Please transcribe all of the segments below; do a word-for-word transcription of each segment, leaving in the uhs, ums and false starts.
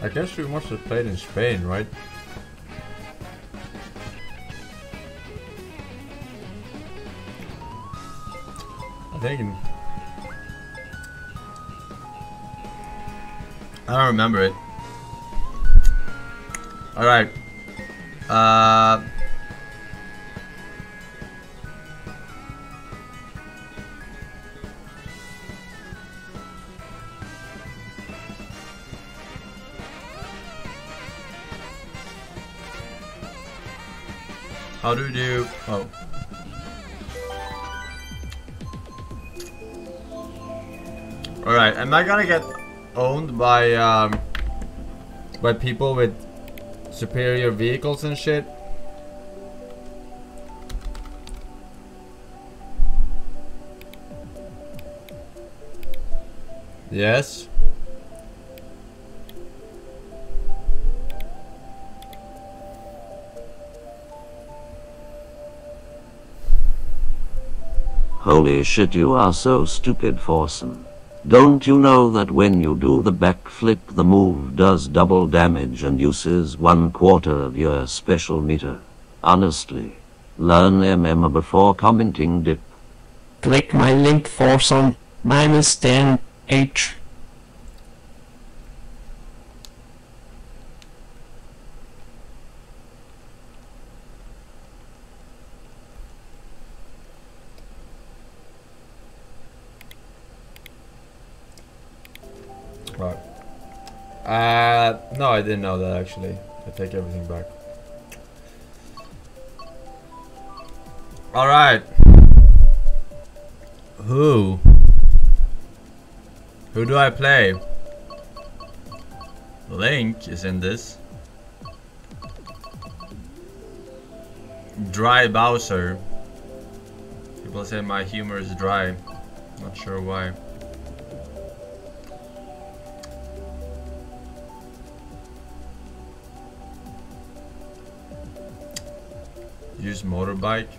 I guess we must have played in Spain, right? I think in... I don't remember it. Alright. Uh... How do you do... Oh. Alright, am I gonna get owned by, um... by people with superior vehicles and shit? Yes. Holy shit, you are so stupid, Forsen. Don't you know that when you do the backflip the move does double damage and uses one quarter of your special meter? Honestly. Learn M M before commenting, dip. Click my link, Forsen. Minus ten H. Right. Uh, no, I didn't know that actually. I take everything back. Alright. Who? Who do I play? Link is in this. Dry Bowser. People say my humor is dry. Not sure why. Use motorbike.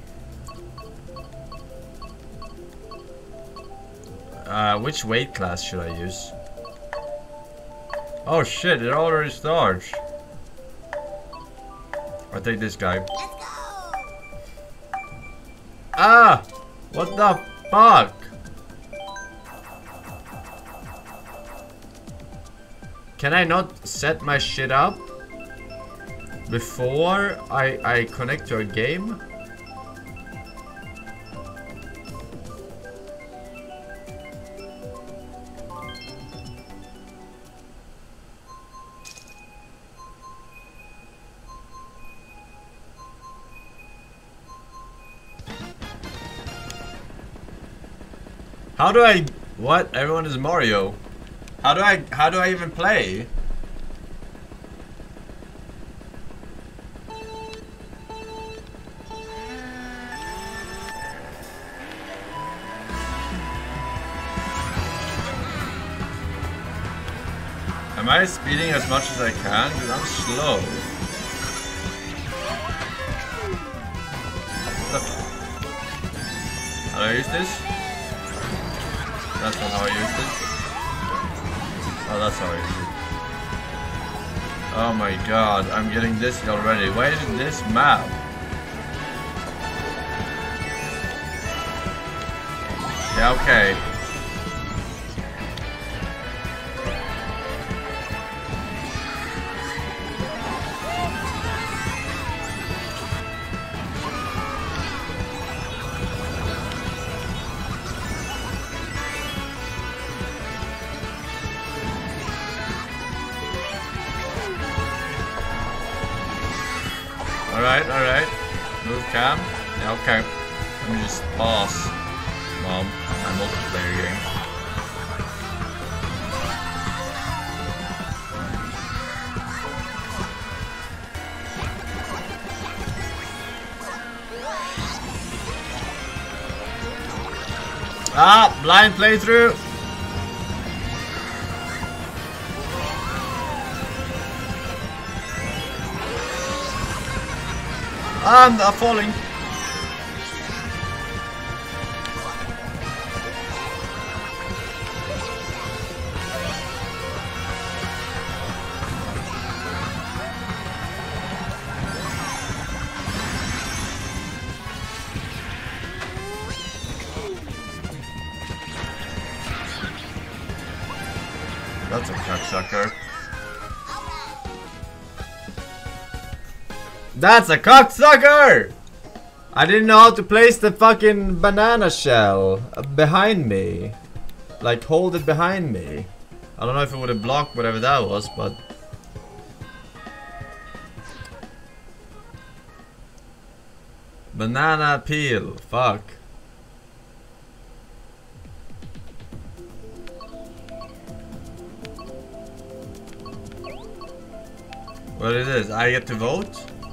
Uh, which weight class should I use? Oh shit, it already starts. I'll take this guy. Ah! What the fuck? Can I not set my shit up before I, I connect to a game? How do I... What? Everyone is Mario. How do I... How do I even play? Am I speeding as much as I can? Because I'm slow. What the f- How do I use this? That's not how I used it. Oh, that's how I used it. Oh my god, I'm getting this already. Why is this map? Yeah, okay. Alright, alright. Move cam. Yeah, okay. Let me just pause. Mom, my multiplayer game. Ah, blind playthrough. I'm not falling. That's a cocksucker. That's a cocksucker! I didn't know how to place the fucking banana shell behind me. Like, hold it behind me. I don't know if it would have blocked whatever that was, but... Banana peel. Fuck. What it is? I get to vote?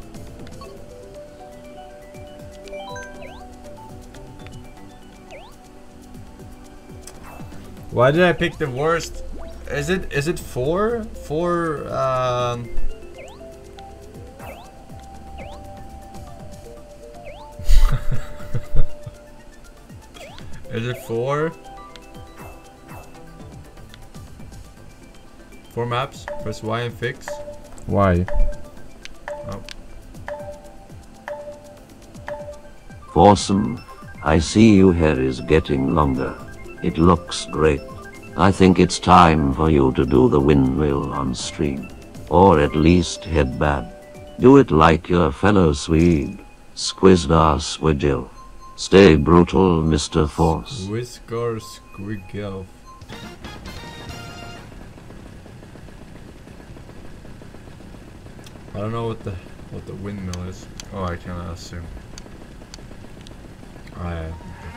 Why did I pick the worst? Is it is it four? Four um Is it four? Four maps? Press Y and fix. Why? Oh. Foursome, I see your hair is getting longer. It looks great. I think it's time for you to do the windmill on stream. Or at least head back. Do it like your fellow Swede, Squizdar Swigil. Stay brutal, Mister Force. Whisker Squiggle. I don't know what the what the windmill is. Oh, I cannot assume. Oh, yeah.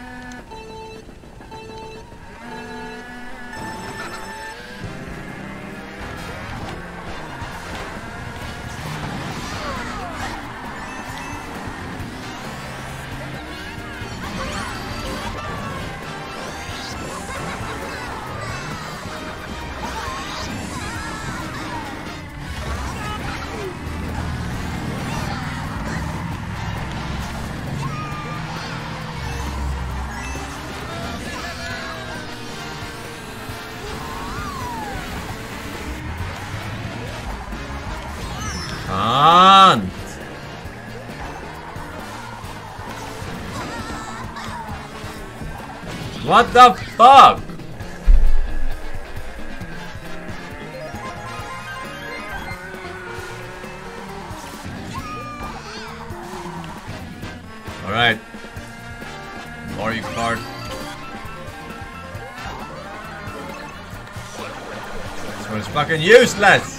Can't. What the fuck? All right, Mario Kart. This one's fucking useless.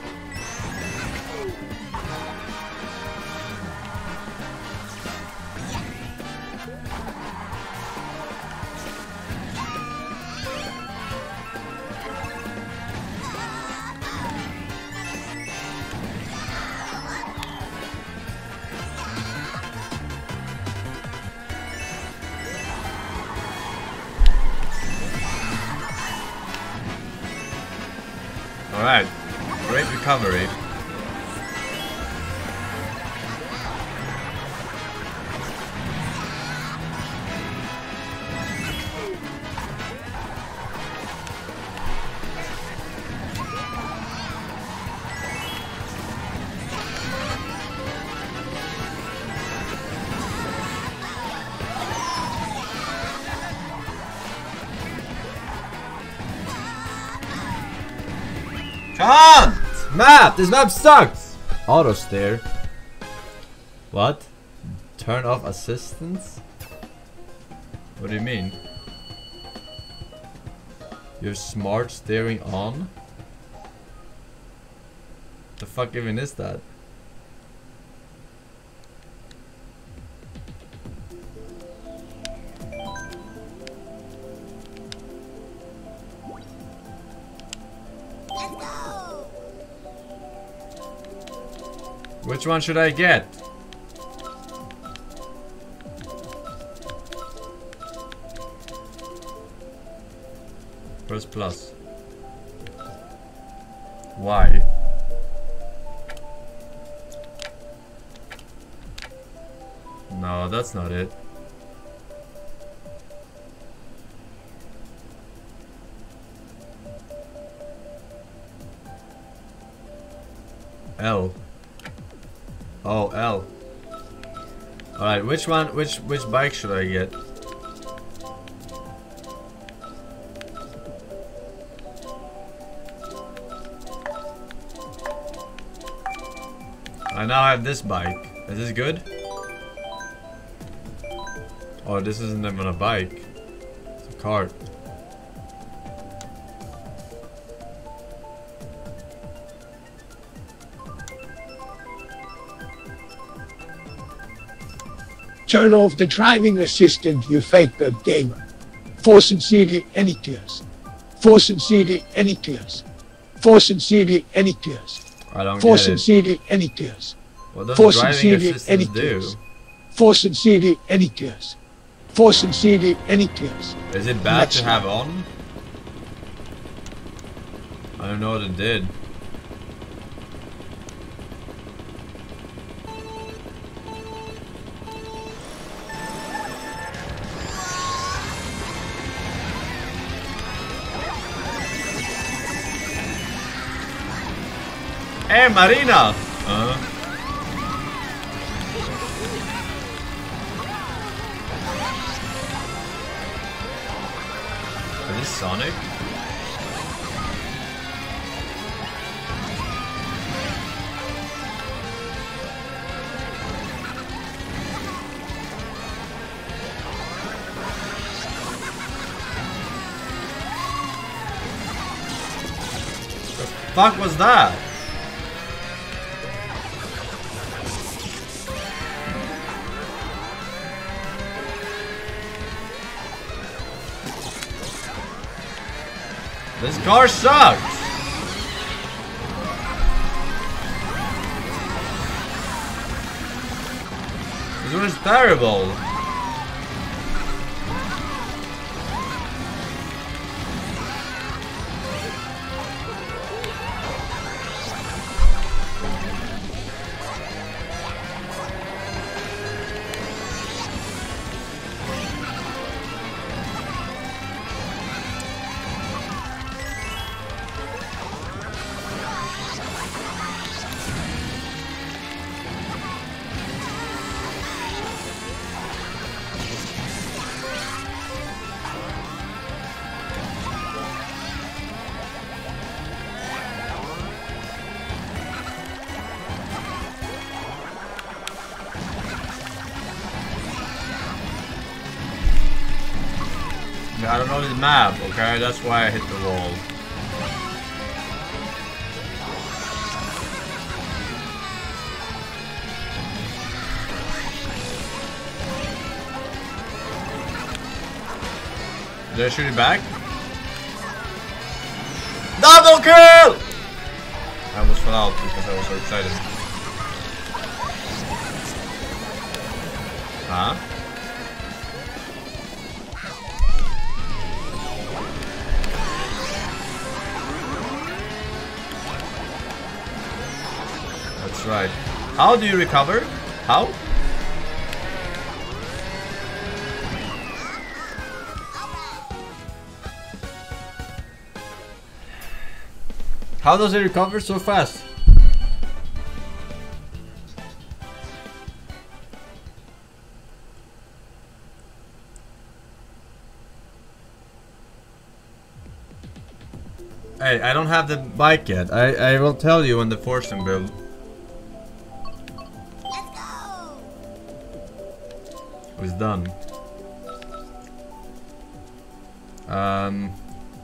Alright, great recovery. Can't! Map! This map sucks! Auto stare. What? Turn off assistance? What do you mean? Your smart steering on? The fuck even is that? Which one should I get? Press plus. Why? No, that's not it. L. Oh, L. Alright, which one, which, which bike should I get? I now have this bike. Is this good? Oh, this isn't even a bike. It's a cart. Turn off the driving assistant, you fake web gamer. Forsen City, any tears. Forsen City, any tears. Forsen City, any tears. I don't Forsen get it. City, any tears. What does Forsen driving City, assistance any do? tears. Forsen City, any tears. Forsen City, any tears. Is it bad Next to have on? I don't know what it did. Hey, Marina! Uh. Is this Sonic? The fuck was that? This car sucks! This one is terrible! I don't know this map, okay? That's why I hit the wall. Did I shoot it back? Double kill! I almost fell out because I was so excited. Huh? That's right. How do you recover? How? How does it recover so fast? Hey, I don't have the bike yet. I, I will tell you when the Forsen build. Let's go! Was done. Um...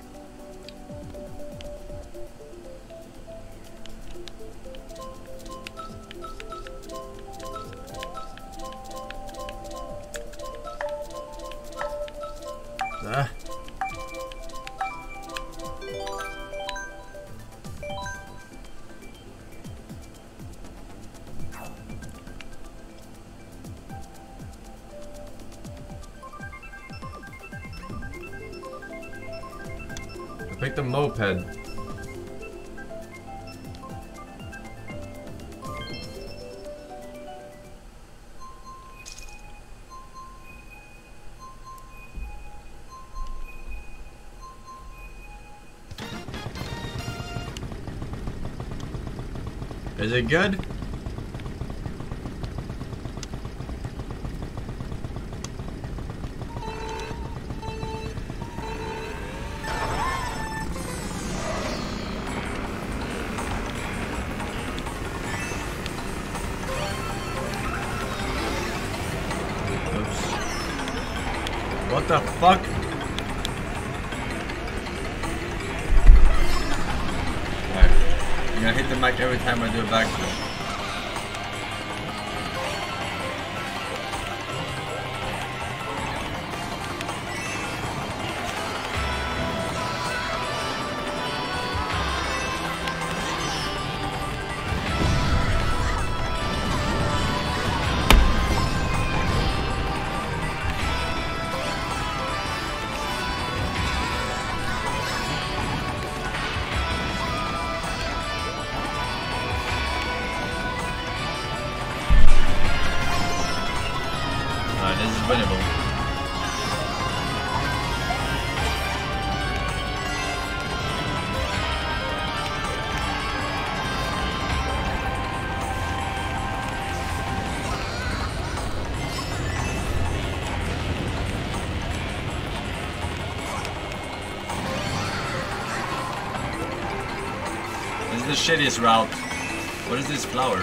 Ah. I picked the moped. Is it good? What the fuck? Alright. I'm gonna hit the mic every time I do a backflip. The shittiest route. What is this flower?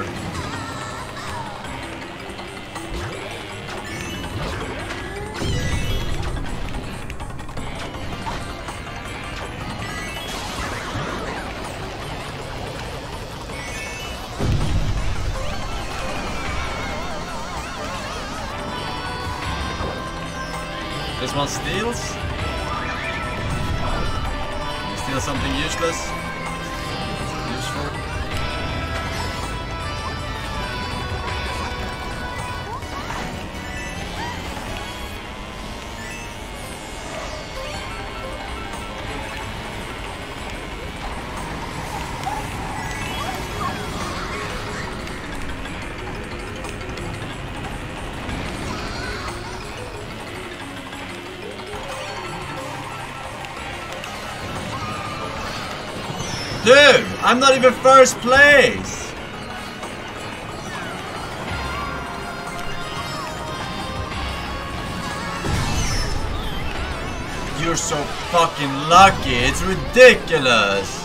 This one steals? Steal something useless? Dude, I'm not even first place! You're so fucking lucky, it's ridiculous!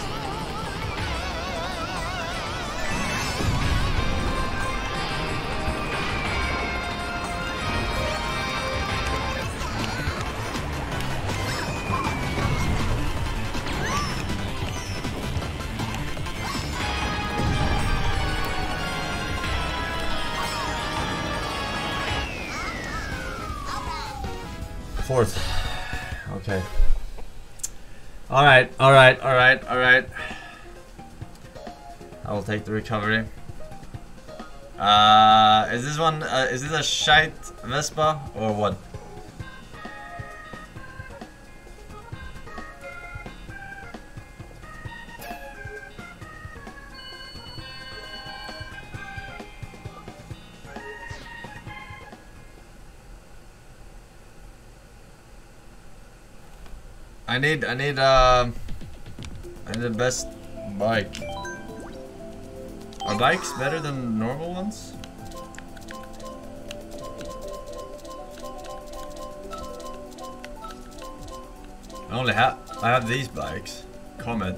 Fourth. Okay. Alright, alright, alright, alright. I will take the recovery. Uh, is this one, uh, is this a shite Vespa or what? I need, I need, uh, I need the best bike. Are bikes better than normal ones? I only have, I have these bikes. Comet.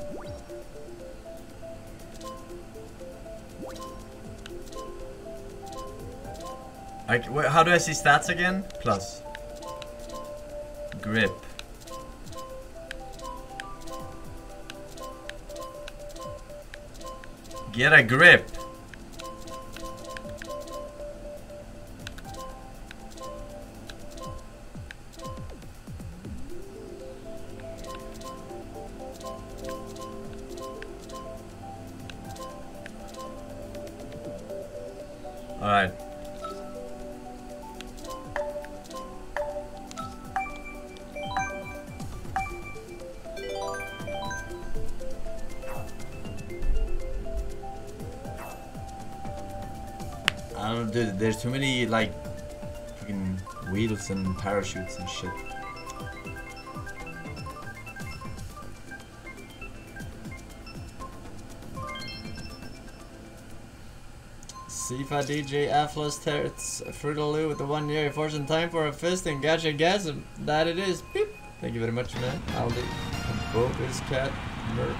I, wait, how do I see stats again? Plus. Grip. Get a grip. All right. I don't know, dude, there's too many, like, fucking wheels and parachutes and shit. Sifa D J Atlas Terrets Fruitaloo with the one year fortune time for a fist and gotcha gasm. That it is. Beep. Thank you very much, man. Aldi. Bogus cat. Mer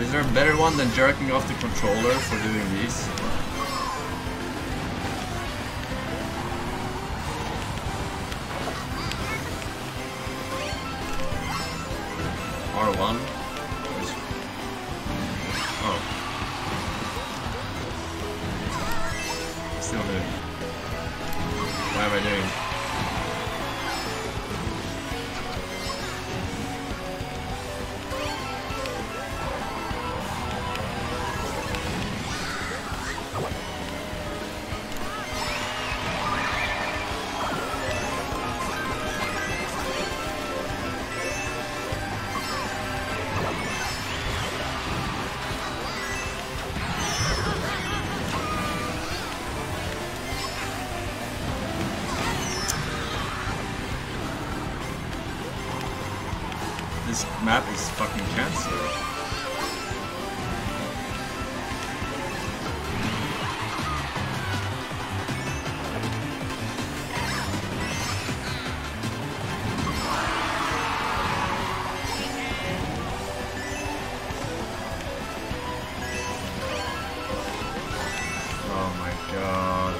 Is there a better one than jerking off the controller for doing these? R one? Oh. Still doing. Why am I doing? This map is fucking cancer. Oh my god.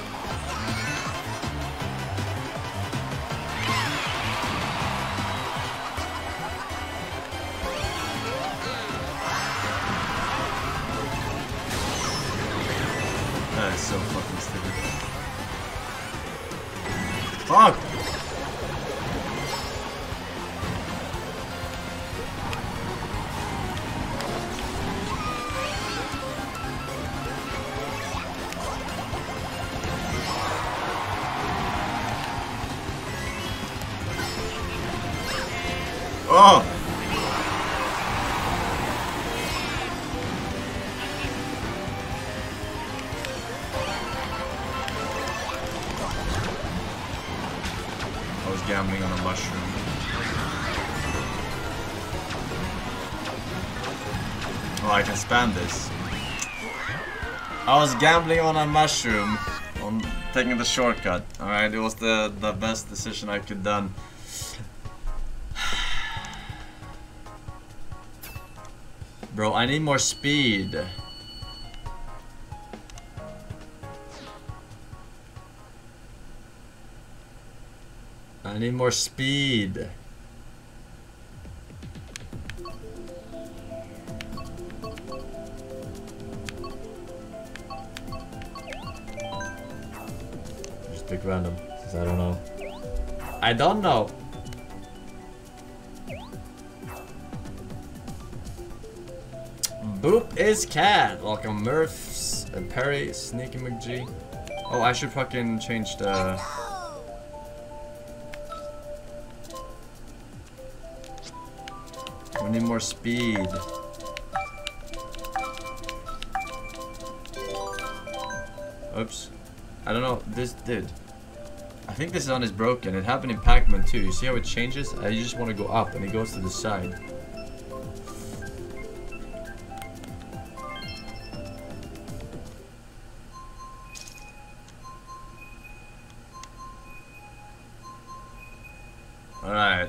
That is so fucking stupid. Fuck! Oh! I was gambling on a mushroom. Oh, I can spam this. I was gambling on a mushroom, on taking the shortcut. Alright, it was the, the best decision I could done. Bro, I need more speed. I need more speed. Just pick random, because I don't know. I don't know. Boop is cat. Welcome Murphs, uh, Perry, Sneaky McG. Oh, I should fucking change the. We need more speed. Oops. I don't know. This dude. I think this one is broken. It happened in Pac-Man too. You see how it changes? I just want to go up and it goes to the side. Alright.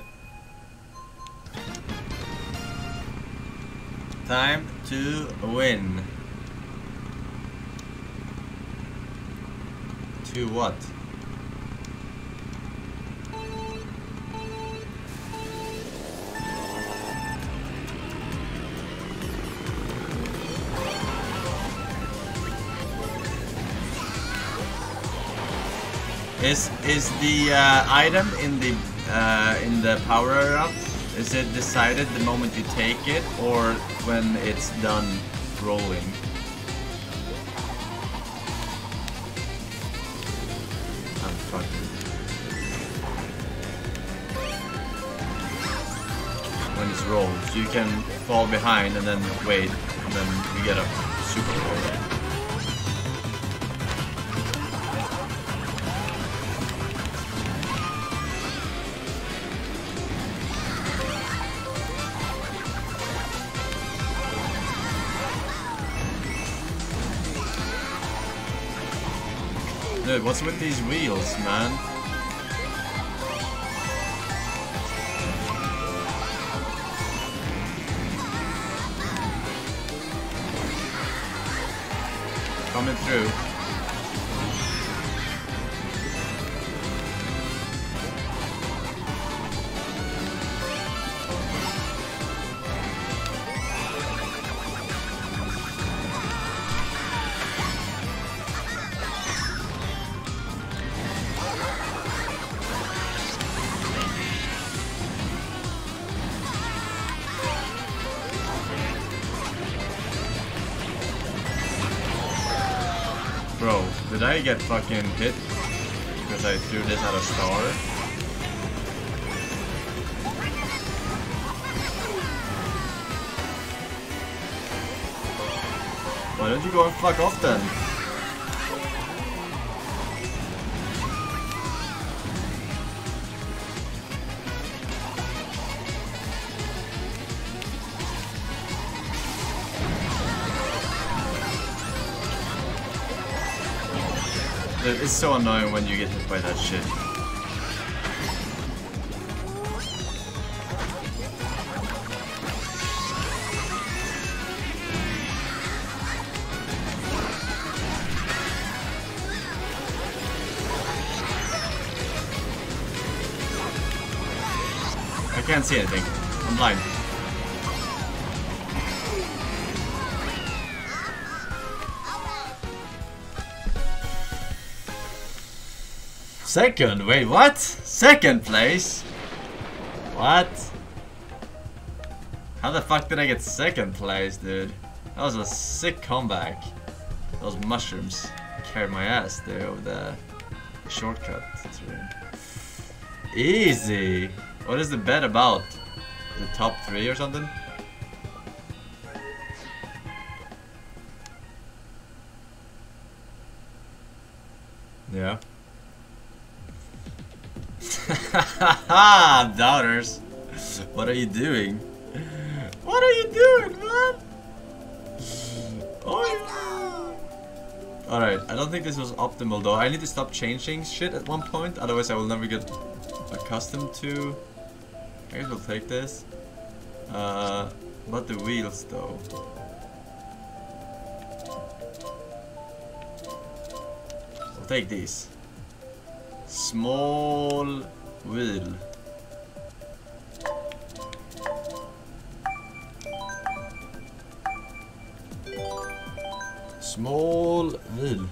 Time to win. To what? Is is the uh, item in the uh, in the power up? Is it decided the moment you take it, or when it's done rolling? I'm fucked. When it's rolled, so you can fall behind and then wait, and then you get a super roll. Dude, what's with these wheels, man? Coming through. Bro, did I get fucking hit because I threw this at a star? Why don't you go and fuck off then? It's so annoying when you get hit by that shit. I can't see anything. I'm blind. Second? Wait, what? Second place? What? How the fuck did I get second place, dude? That was a sick comeback. Those mushrooms carried my ass there over the shortcut. Easy! What is the bet about? The top three or something? Yeah. Haha, doubters. What are you doing? What are you doing, man? Oh yeah. Alright, I don't think this was optimal though. I need to stop changing shit at one point, otherwise I will never get accustomed to. I guess we'll take this. Uh, but the wheels though. We'll take these. Small wheel. Small wheel.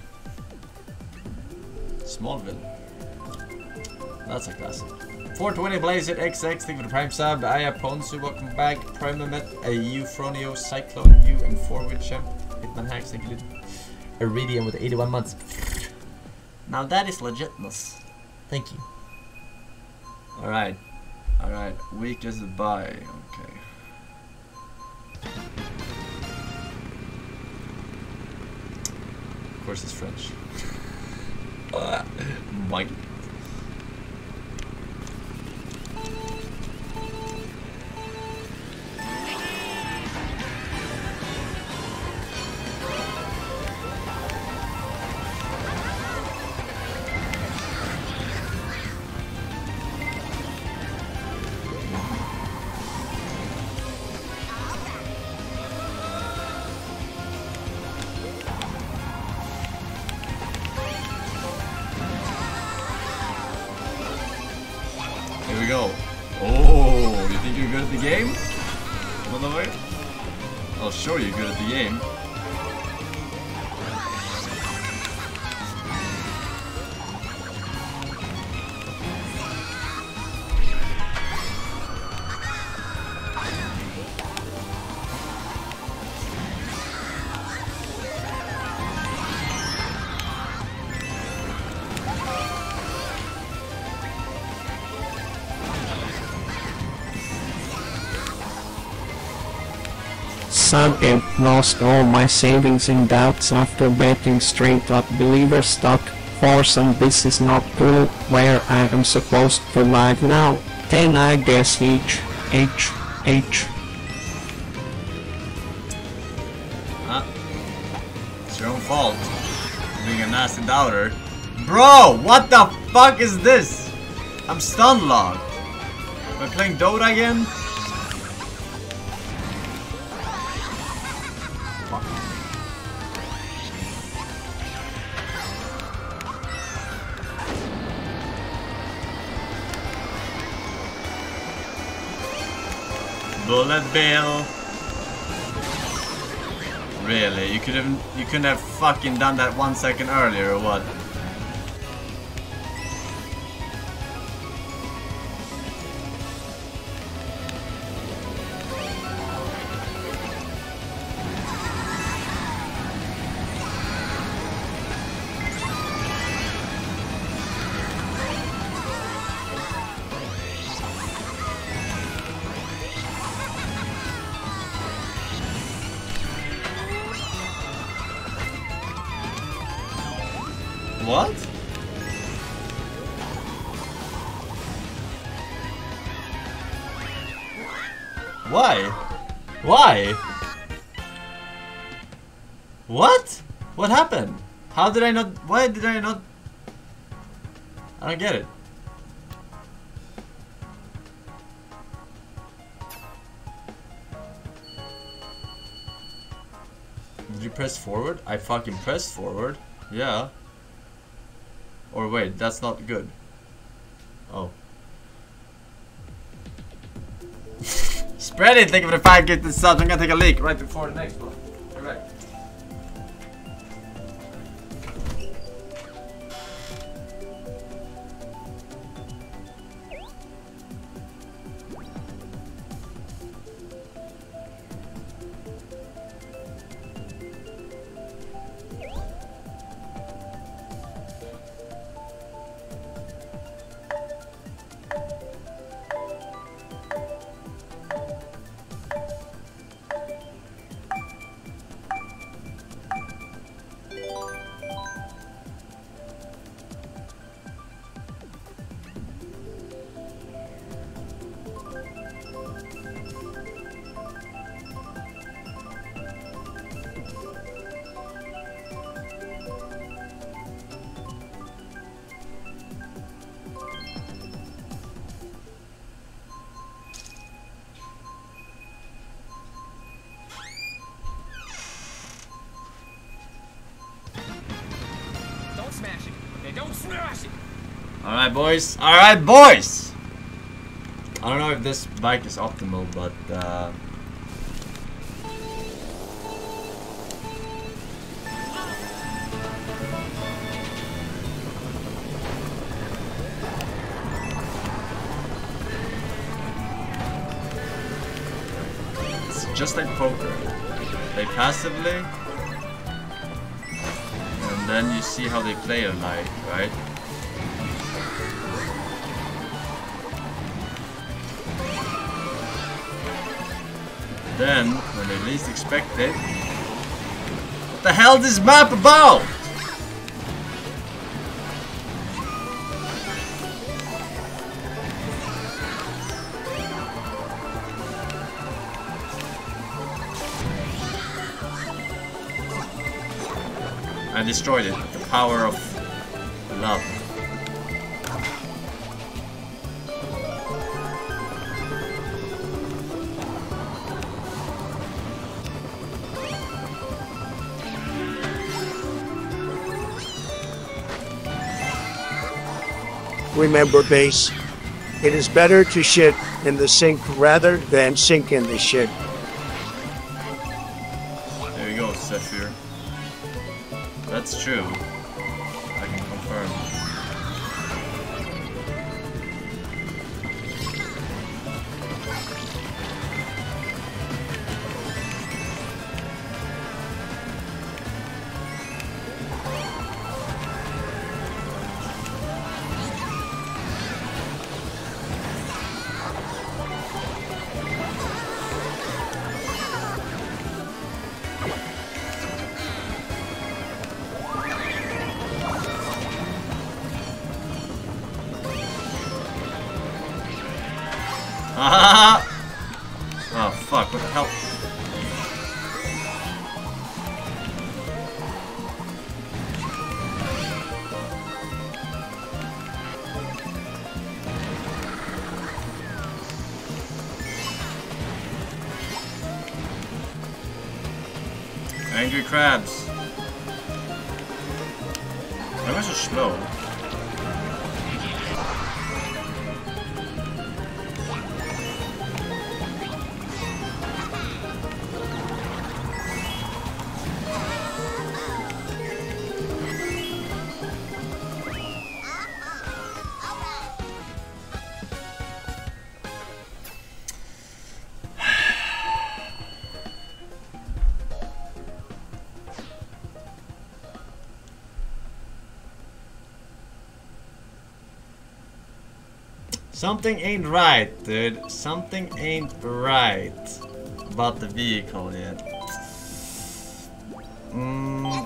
Small wheel. That's a classic. four twenty Blazer X X, thank you for the Prime sub. Aya Ponsu, welcome back. Prime Met, a Euphronio, Cyclone, U, and Forward Champ. Hitman Hacks, thank you. Iridium with eighty-one months. Now that is legitness. Thank you. Alright. Alright. Week is a buy. Okay. Of course it's French. uh, Mike. Go. Oh, you think you're good at the game? Motherfucker? I'll show you good at the game. Sub-Imp lost all my savings in doubts after betting straight up believer stock. Foursome, this is not cool, where I am supposed to live now. ten I guess each. H. H. Huh? It's your own fault. Being a nasty doubter. Bro, what the fuck is this? I'm stun locked. Am I playing Dota again? Bullet bill. Really? You could have you couldn't have fucking done that one second earlier or what? What? Why? Why? What? What happened? How did I not? Why did I not? I don't get it. Did you press forward? I fucking pressed forward. Yeah. Or wait, that's not good. Oh. Spread it! Thank you for the five gifted subs. I'm gonna take a leak right before the next one. Correct. Smash it. They don't smash it. All right, boys. All right, boys. I don't know if this bike is optimal, but uh, it's just like poker. Play passively. And then you see how they play it like, right? Then, when they least expect it, what the hell is this map about? I destroyed it with the power of love. Remember, base, it is better to shit in the sink rather than sink in the shit. There you go, Zephyr. That's true. I can confirm. Ah! Oh fuck, what the hell? Angry crabs. Why am I so slow? Something ain't right, dude. Something ain't right about the vehicle yet. Mm.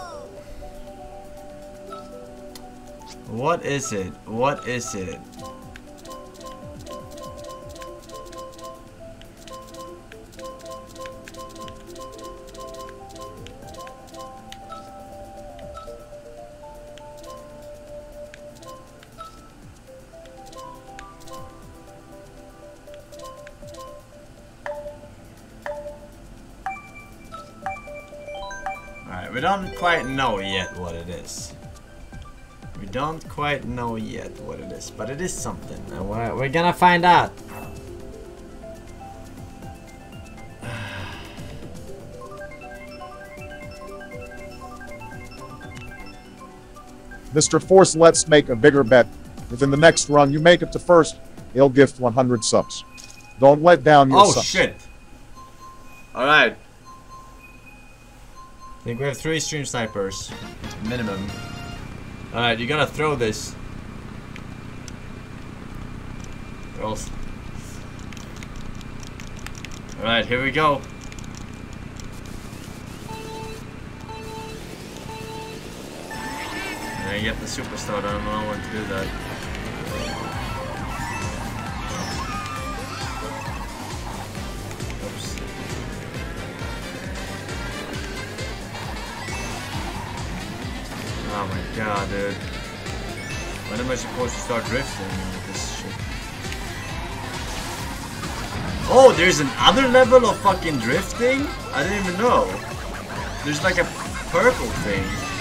What is it? What is it? We don't quite know yet what it is. We don't quite know yet what it is, but it is something, and we're, we're gonna find out. Mister Force, let's make a bigger bet. If in the next run you make it to first, he'll gift one hundred subs. Don't let down your oh, subs. shit. Alright. I think we have three stream snipers. Minimum. Alright, you gotta throw this. Girls. Alright, here we go. And I get the superstar, I don't know when to do that. Oh my god, dude. When am I supposed to start drifting with this shit? Oh, there's another level of fucking drifting? I didn't even know. There's like a purple thing.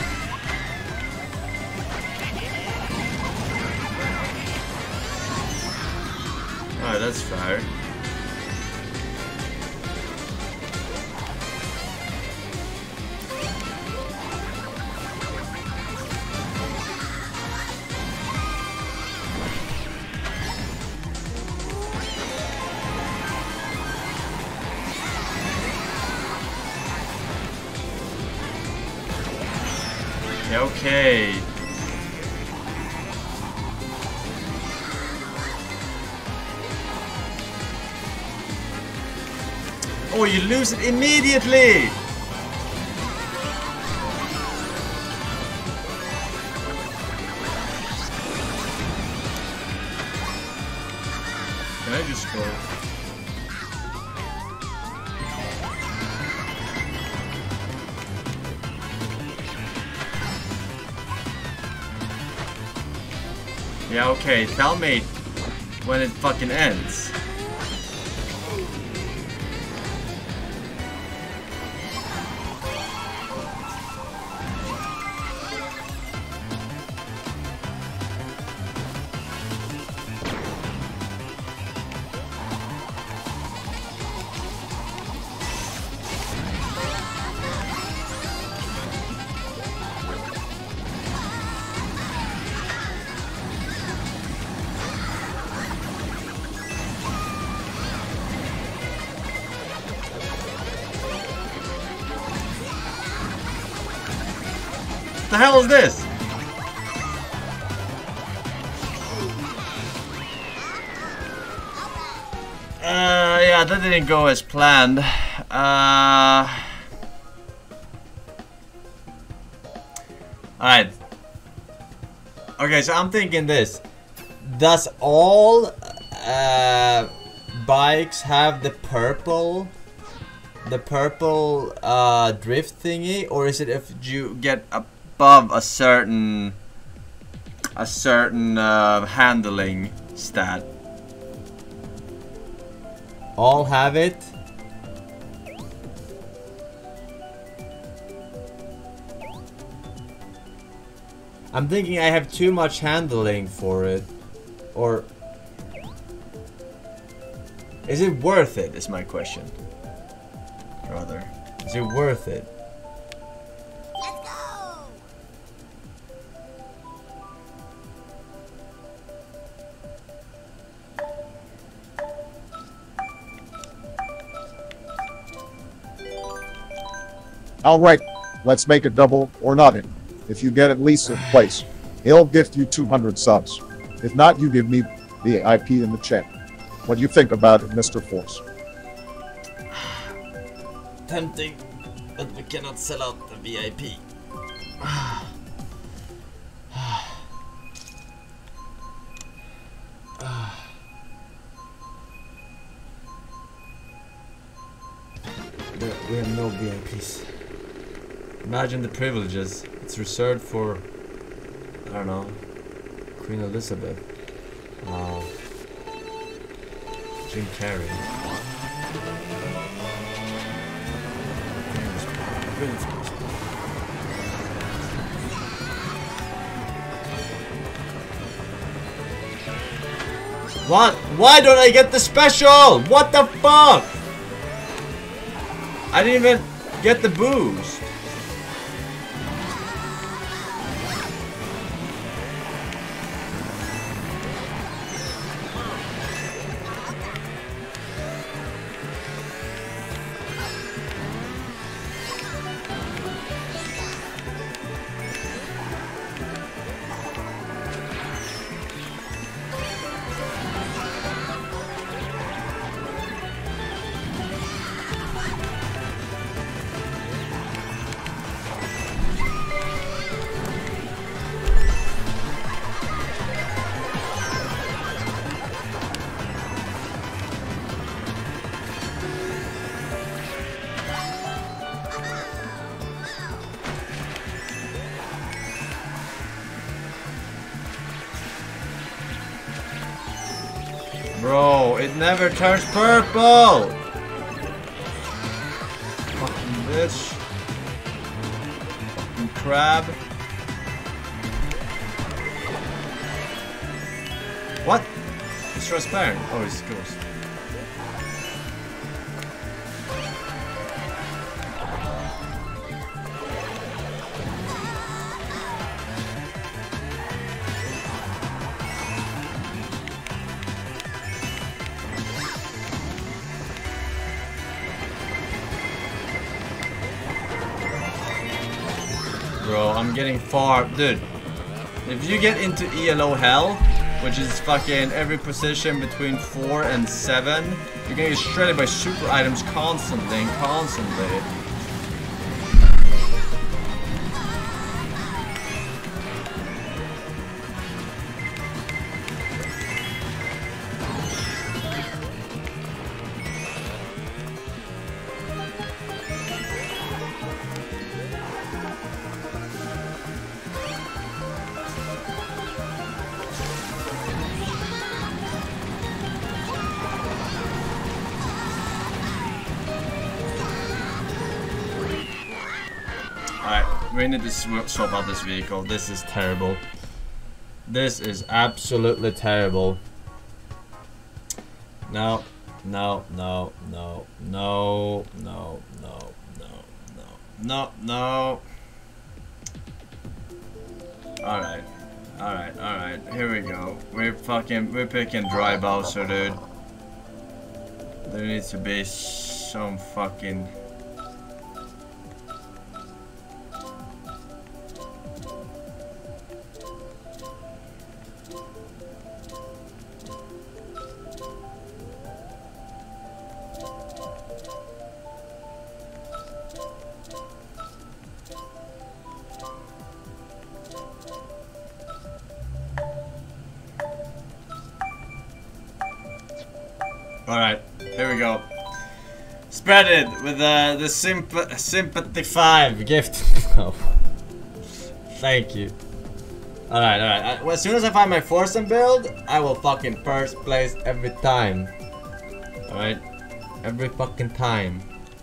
Alright, that's fair. Okay. Oh, you lose it immediately! Can I just go? Yeah, okay, tell me when it fucking ends. What the hell is this? Uh, yeah, that didn't go as planned. Uh, Alright. Okay, so I'm thinking this. Does all uh, bikes have the purple the purple uh, drift thingy, or is it if you get above a certain a certain uh, handling stat? All have it. I'm thinking I have too much handling for it, or is it worth it? Is my question. Rather, is it worth it? Let's go. All right, let's make it double or nothing. If you get at least a place, he'll gift you two hundred subs. If not, you give me V I P in the chat. What do you think about it, Mister Force? Tempting, but we cannot sell out the V I P. We have no V I Ps. Imagine the privileges. It's reserved for, I don't know, Queen Elizabeth. Wow. Jim Carrey. What? Why don't I get the special? What the fuck? I didn't even get the boost. Bro, it never turns purple! Fucking bitch. Fucking crab. What? It's transparent. Oh, it's ghost. Bro, I'm getting far. Dude, if you get into E L O hell, which is fucking every position between four and seven, you're gonna get shredded by super items constantly and constantly. We need to swap out this vehicle. This is terrible. This is absolutely terrible. No, no, no, no, no, no, no, no, no, no, no. Alright, alright, alright. Here we go. We're fucking, we're picking Dry Bowser, dude. There needs to be some fucking... Alright, here we go. Spread it with uh, the symp Sympathy five gift. Oh. Thank you. Alright, alright. As soon as I find my Forsen build, I will fucking first place every time. Alright? Every fucking time.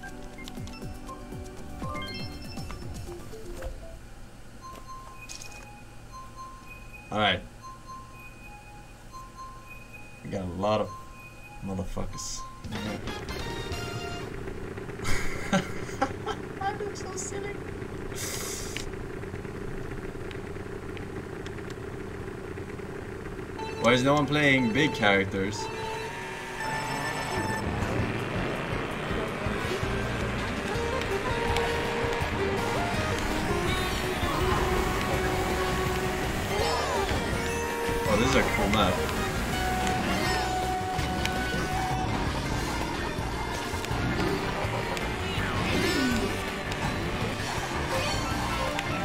Alright. We got a lot of motherfuckers. I look so silly. Why is no one playing big characters? Oh, this is a cool map.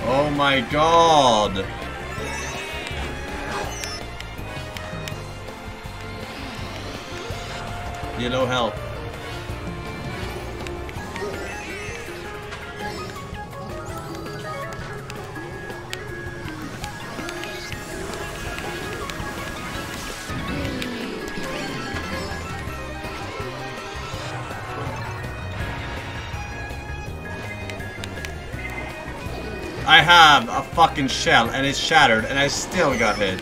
Oh my god! Yellow help. I have a fucking shell and it's shattered and I still got hit.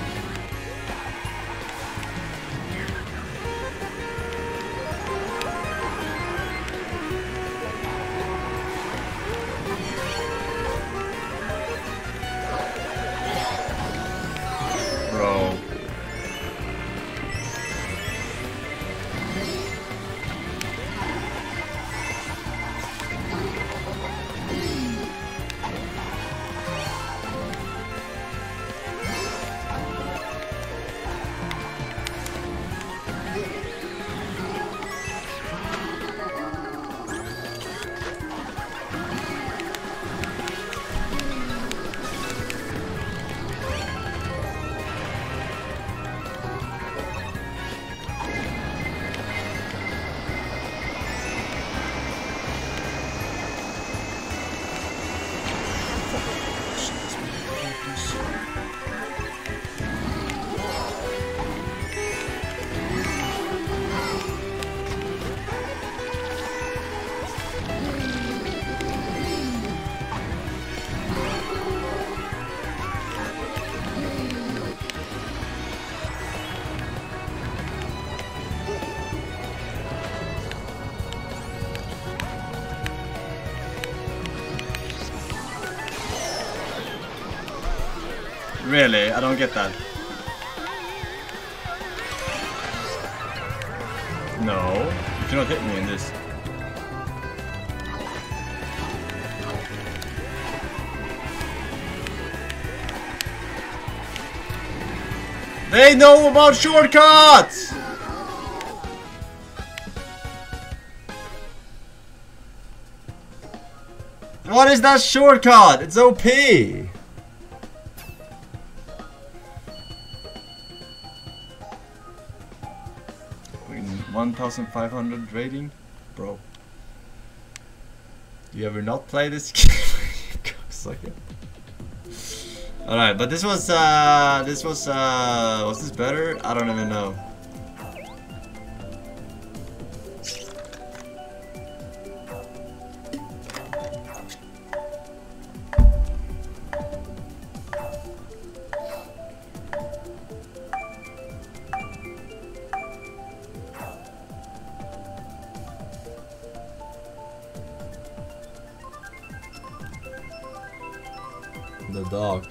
Bro. Really? I don't get that. No, you cannot hit me in this. They know about shortcuts! What is that shortcut? It's O P! one thousand five hundred rating? Bro. You ever not play this game? Alright, but this was, uh, this was, uh, was this better? I don't even know. The dog.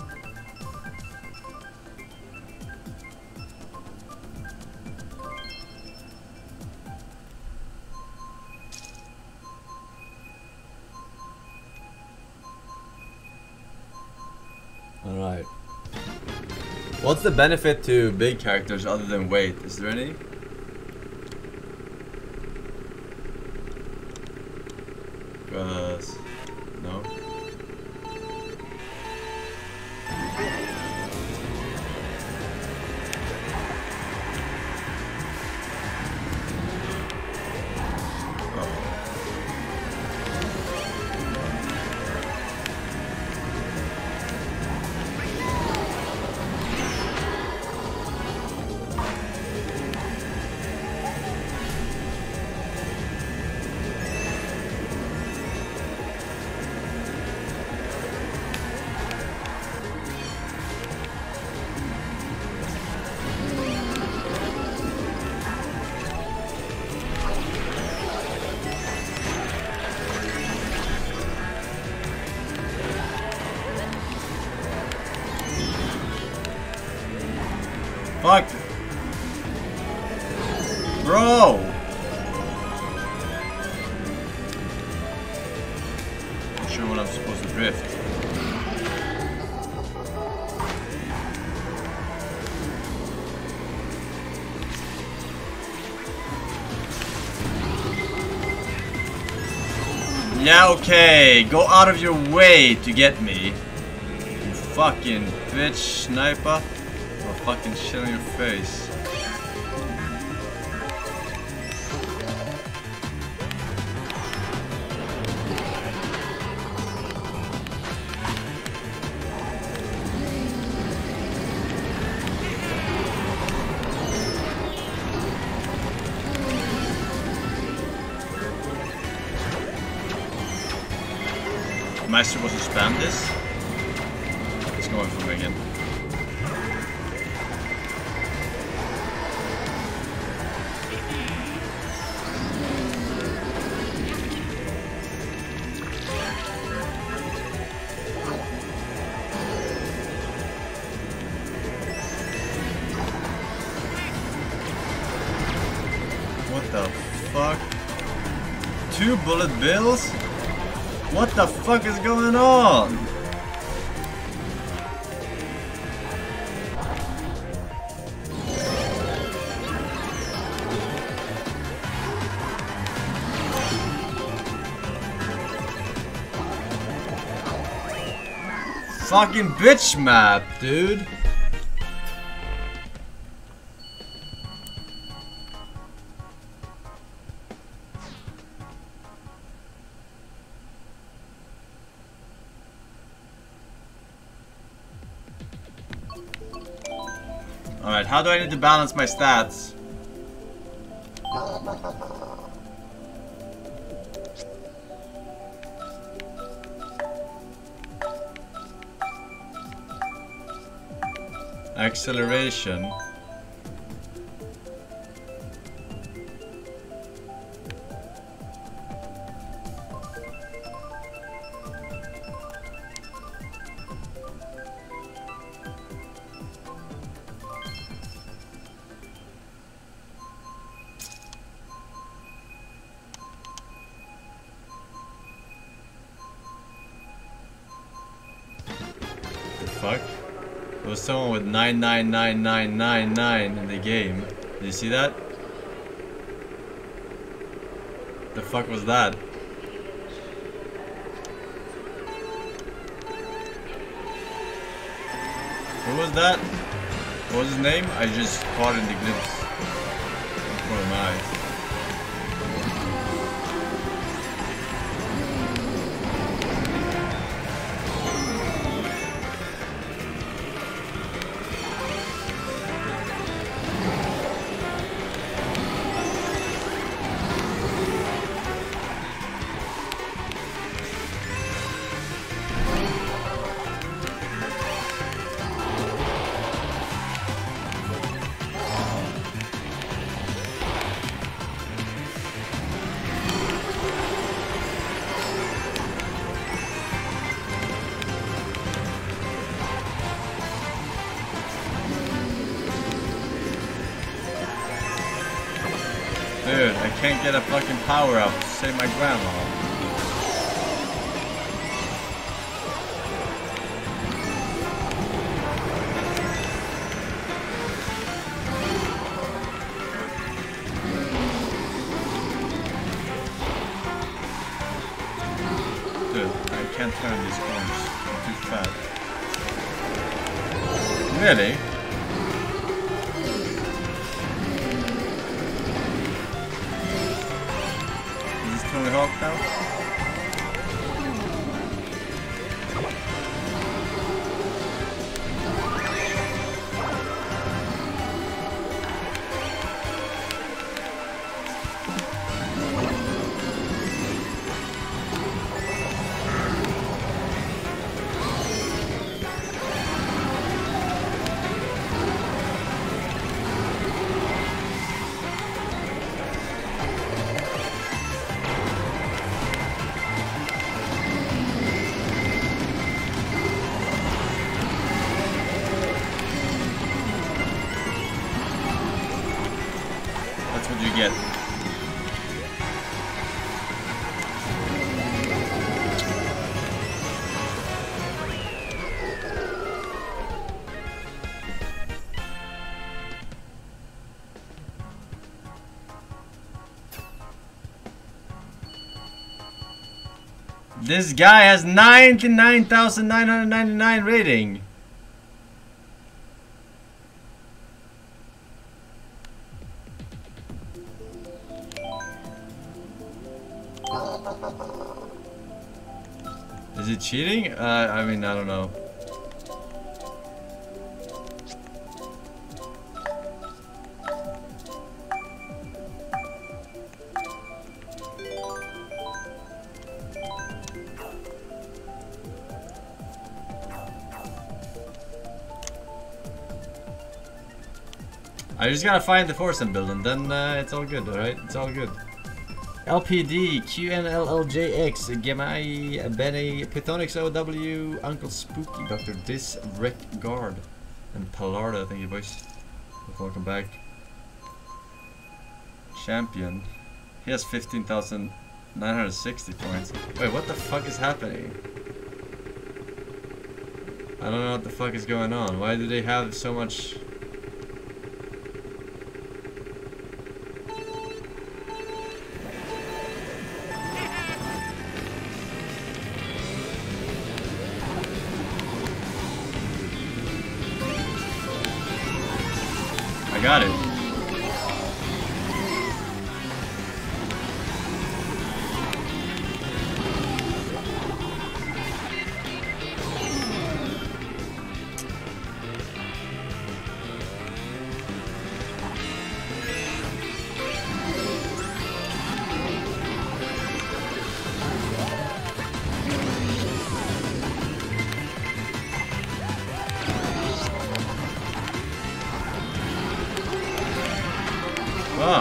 Alright. What's the benefit to big characters other than weight? Is there any? Cause no. Fuck! Bro! Not sure what I'm supposed to drift. Yeah, okay. Go out of your way to get me. You fucking bitch sniper. I'll fucking shit on your face. Am I supposed to spam this? It's going for me again. What the fuck? Two bullet bills? What the fuck is going on? Fucking bitch map, dude. Alright, how do I need to balance my stats? Acceleration. Fuck. There was someone with nine nine nine nine nine nine in the game. Did you see that? The fuck was that? Who was that? What was his name? I just caught in the glimpse. What am I? Dude, I can't get a fucking power up to save my grandma. Dude, I can't turn these corners. I'm too fat. Really? Tony Hawk now? This guy has ninety-nine thousand nine hundred ninety-nine rating. Is he cheating? Uh, I mean, I don't know. I just gotta find the Forsen build and then uh, it's all good, alright? It's all good. L P D, Q N L L J X, Gemai, Benny, Pythonix O W, Uncle Spooky, Doctor Dis, Rick Guard, and Palarda, thank you boys. Welcome back. Champion. He has fifteen thousand nine hundred sixty points. Wait, what the fuck is happening? I don't know what the fuck is going on. Why do they have so much... I got it. Ah.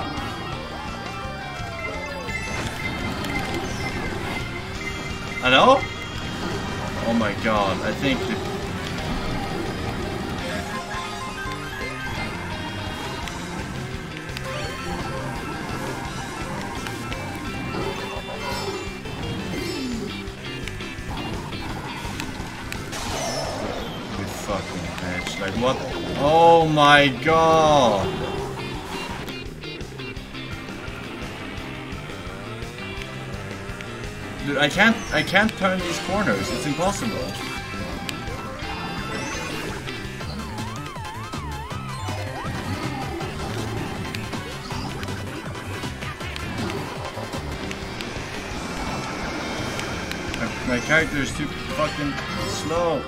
Hello? Oh my god, I think the... You fucking bitch, like what? Oh my god! Dude, I can't, I can't turn these corners. It's impossible. My, my character is too fucking slow.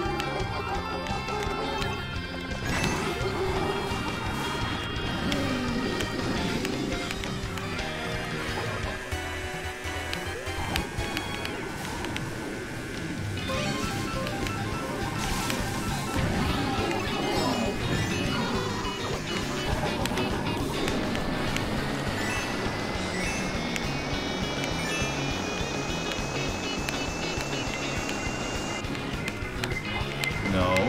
No.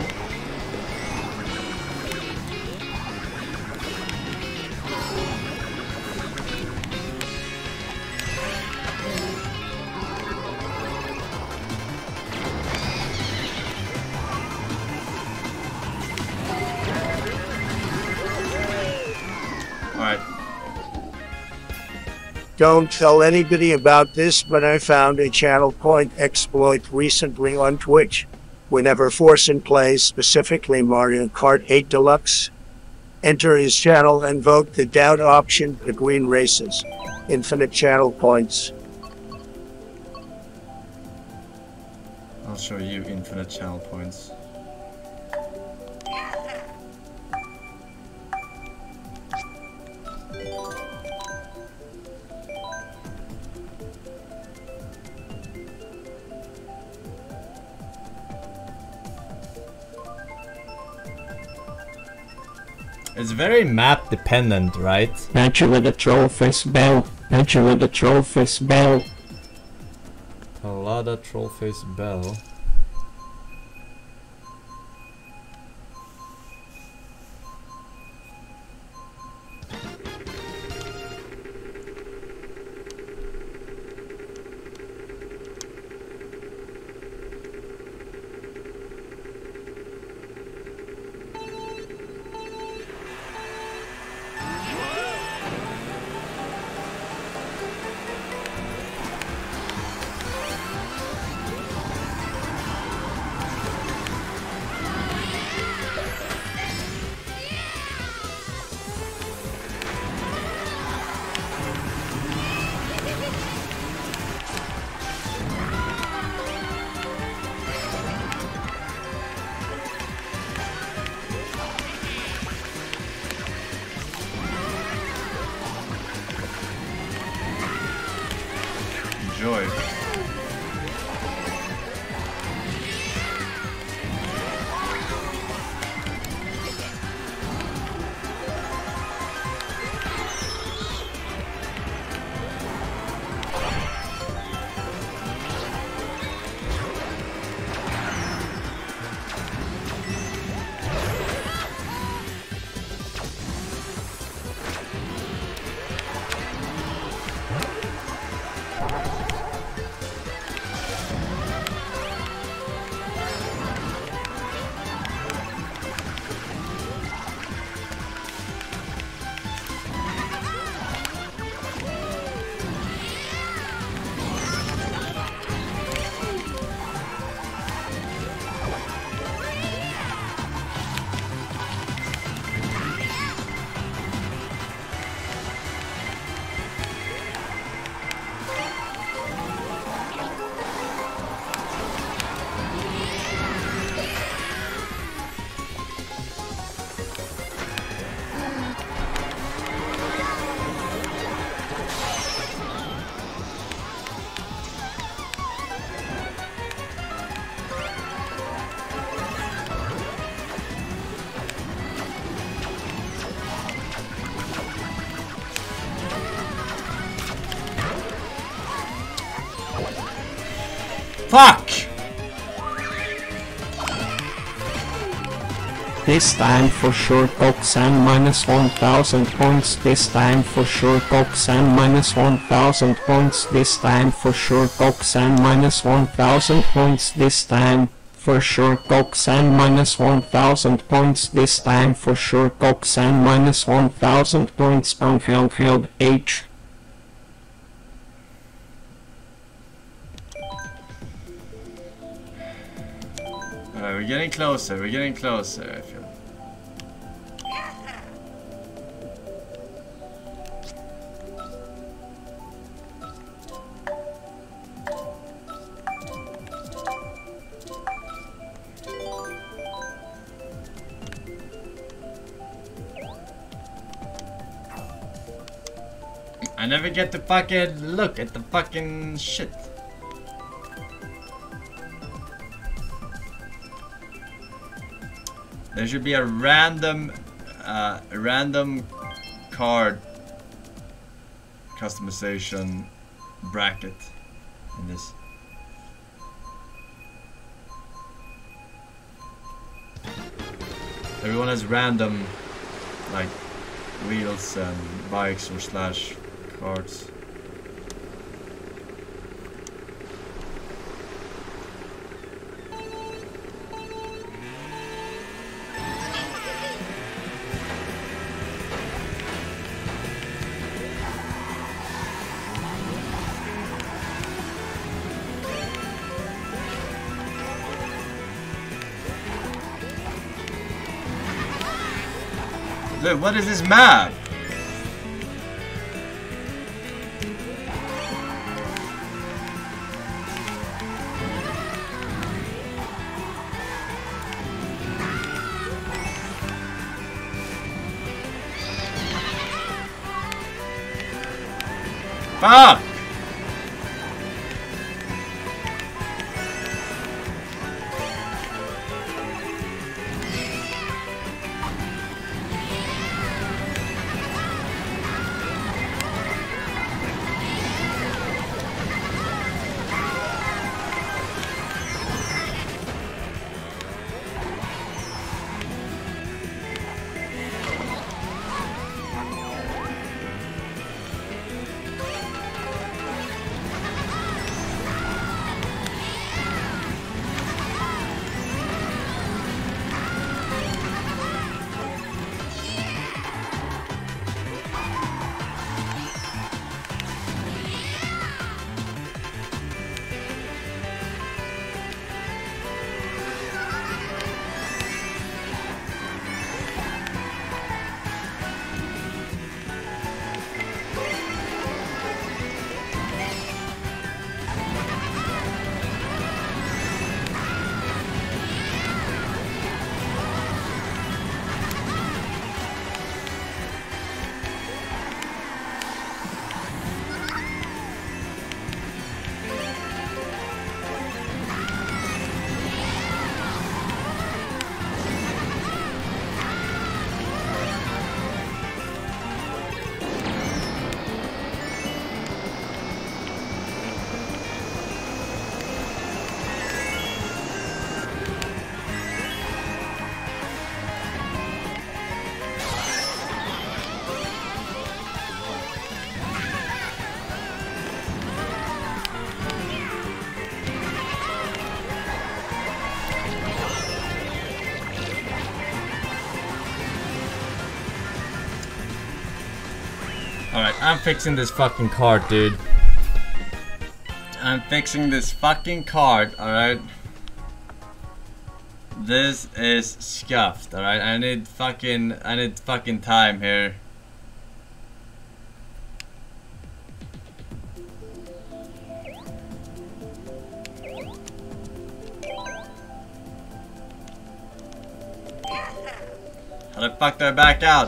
Alright. Don't tell anybody about this, but I found a channel point exploit recently on Twitch. Whenever Forsen plays, specifically Mario Kart eight Deluxe, enter his channel and vote the down option between races. Infinite channel points. I'll show you infinite channel points. It's very map dependent, right? Enter the trophies bell. Enter the trophies bell. Palada Trollface Bell. Fuck! This time for sure Goku-san minus one thousand points. This time for sure Goku-san minus one thousand points. This time for sure Goku-san minus one thousand points. This time for sure Goku-san minus one thousand points. This time for sure Goku-san minus one thousand points on held held H. Alright, we're getting closer, we're getting closer, I feel. I never get to fucking look at the fucking shit. There should be a random, uh, a random card customization bracket in this. Everyone has random, like, wheels and bikes or slash cards. Look, what is this map? Fuck! Alright, I'm fixing this fucking card, dude. I'm fixing this fucking card, alright? This is scuffed, alright? I need fucking, I need fucking time here. How the fuck do I back out?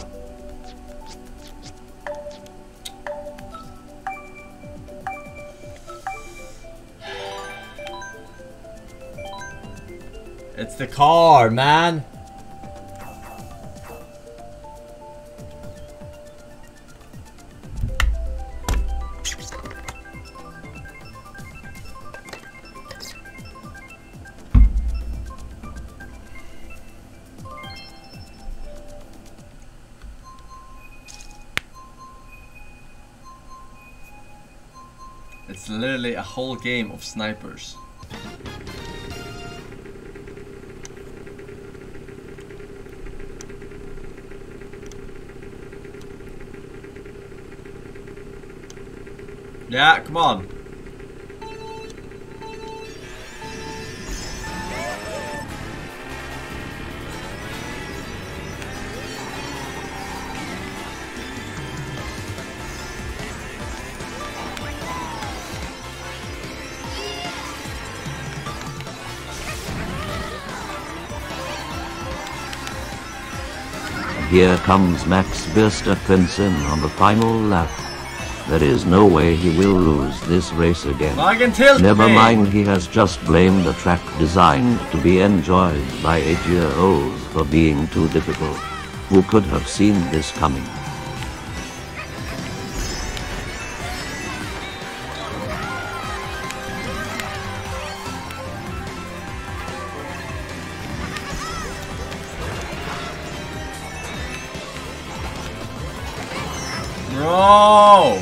It's the car, man. It's literally a whole game of snipers. Yeah, come on. Here comes Max Verstappen on the final lap. There is no way he will lose this race again. I can tilt Never me. mind, he has just blamed a track designed to be enjoyed by eight-year-olds for being too difficult. Who could have seen this coming? Bro!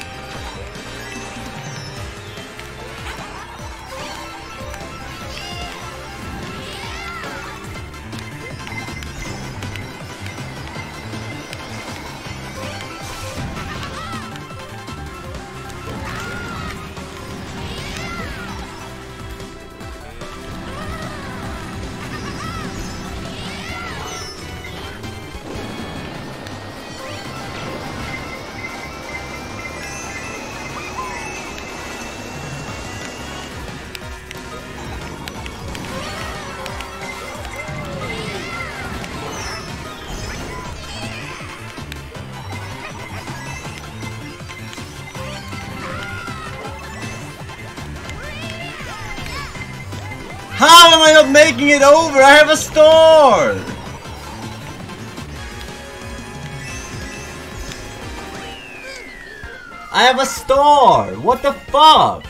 How am I not making it over? I have a star! I have a star! What the fuck?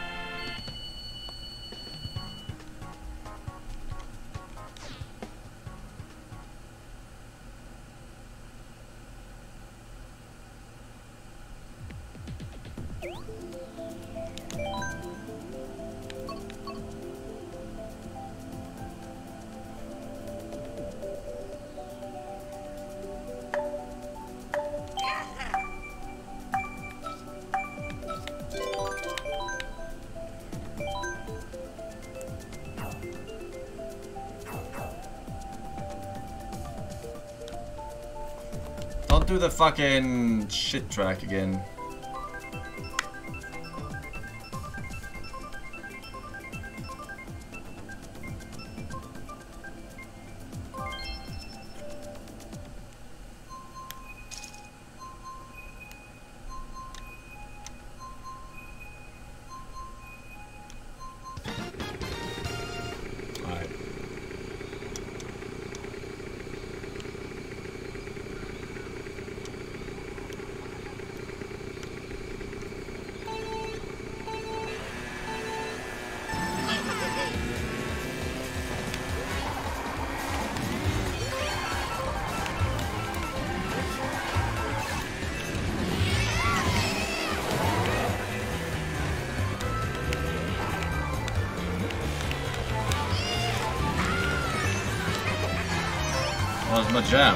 Don't do the fucking shit track again. Well, it's my jam.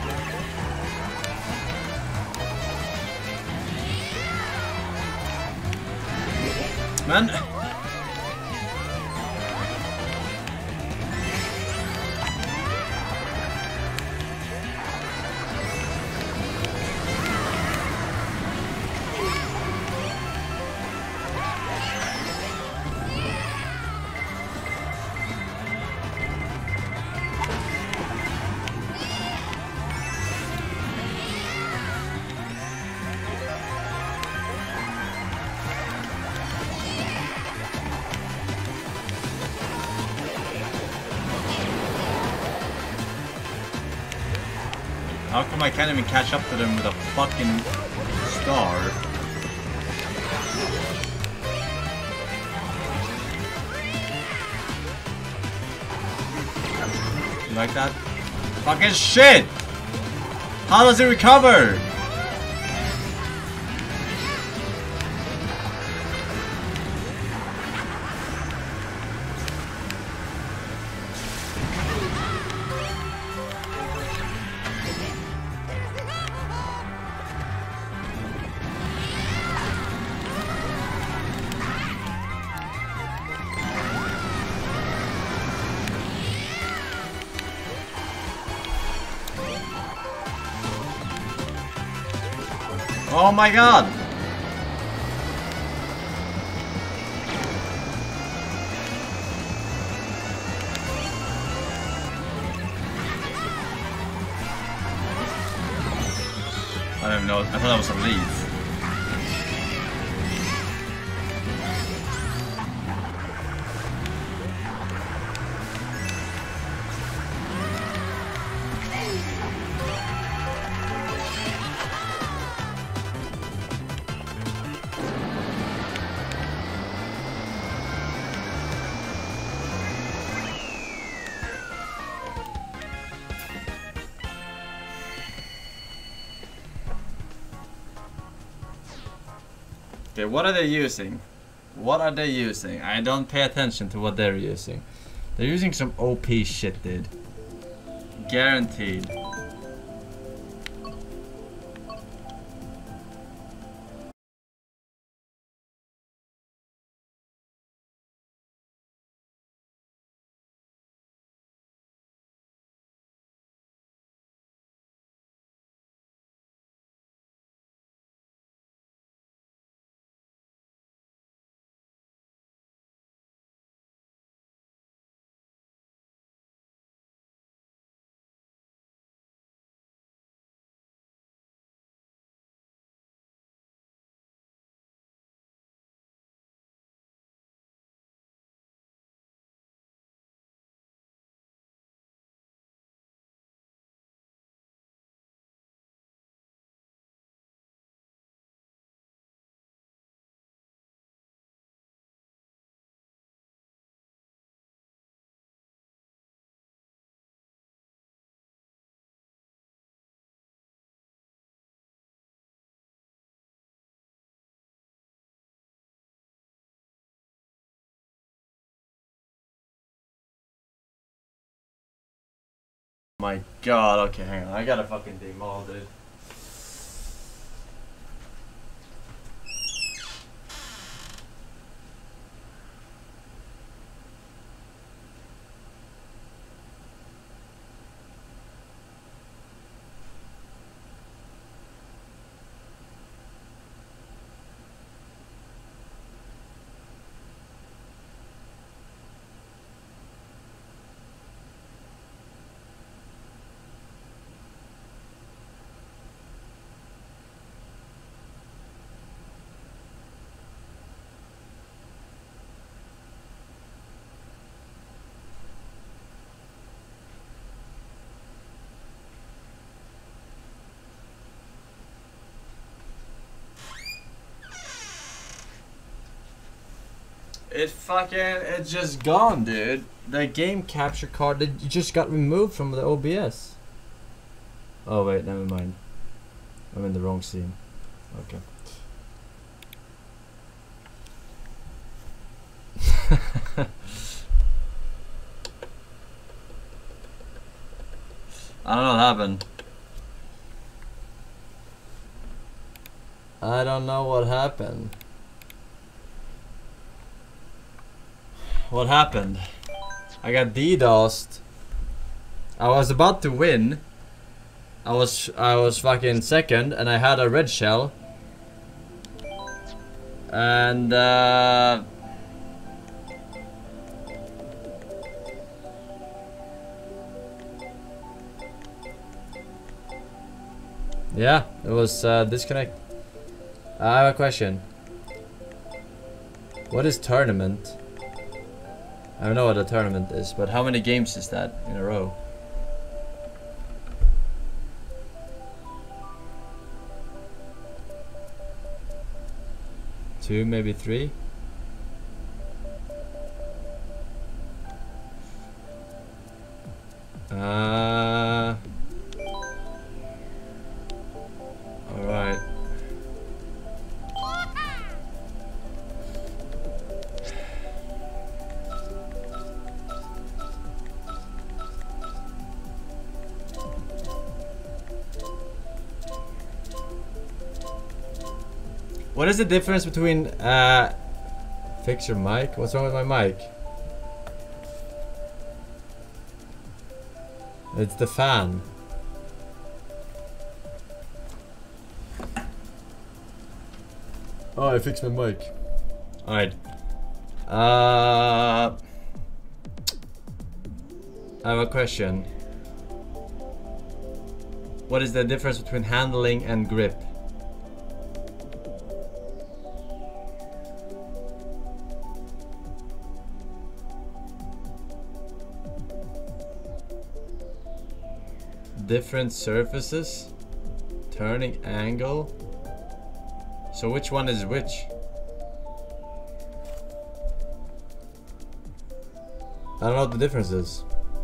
Man. How come I can't even catch up to them with a fucking star? You like that? Fucking shit! How does it recover? Oh my god! I don't even know. I thought that was a leaf. Okay, what are they using? What are they using? I don't pay attention to what they're using. They're using some O P shit, dude. Guaranteed. My god, okay, hang on. I gotta fucking demol, dude. It fucking, it's just gone, dude. The game capture card, it just got removed from the O B S. Oh wait, never mind. I'm in the wrong scene. Okay. I don't know what happened. I don't know what happened. What happened? I got DDoSed. I was about to win. I was I was fucking second, and I had a red shell. And uh, yeah, it was uh, disconnect. I have a question. What is tournament? I don't know what a tournament is, but how many games is that in a row? Two, maybe three? Uh, Alright. What is the difference between uh fix your mic? What's wrong with my mic? It's the fan. Oh, I fixed my mic. Alright. Uh, I have a question. What is the difference between handling and grip? Different surfaces? Turning angle? So which one is which? I don't know what the difference is.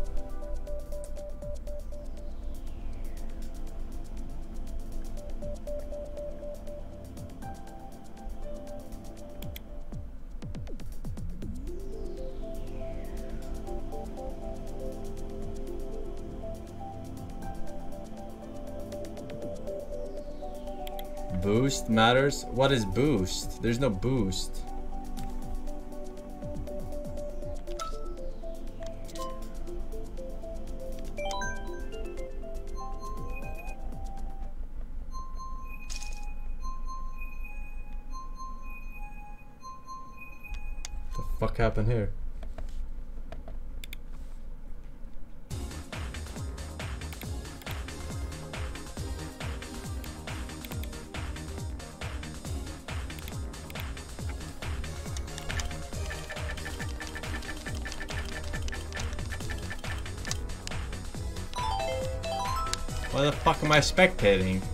Boost matters? What is boost? There's no boost. What the fuck happened here? Why the fuck am I spectating?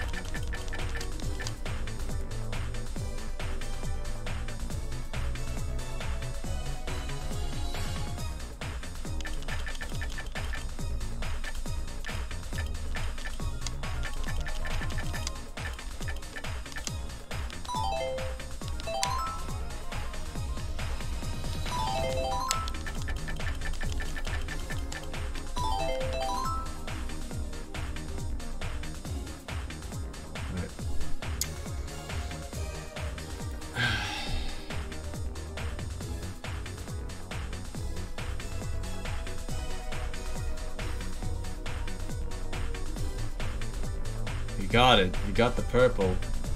You got it. You got the purple.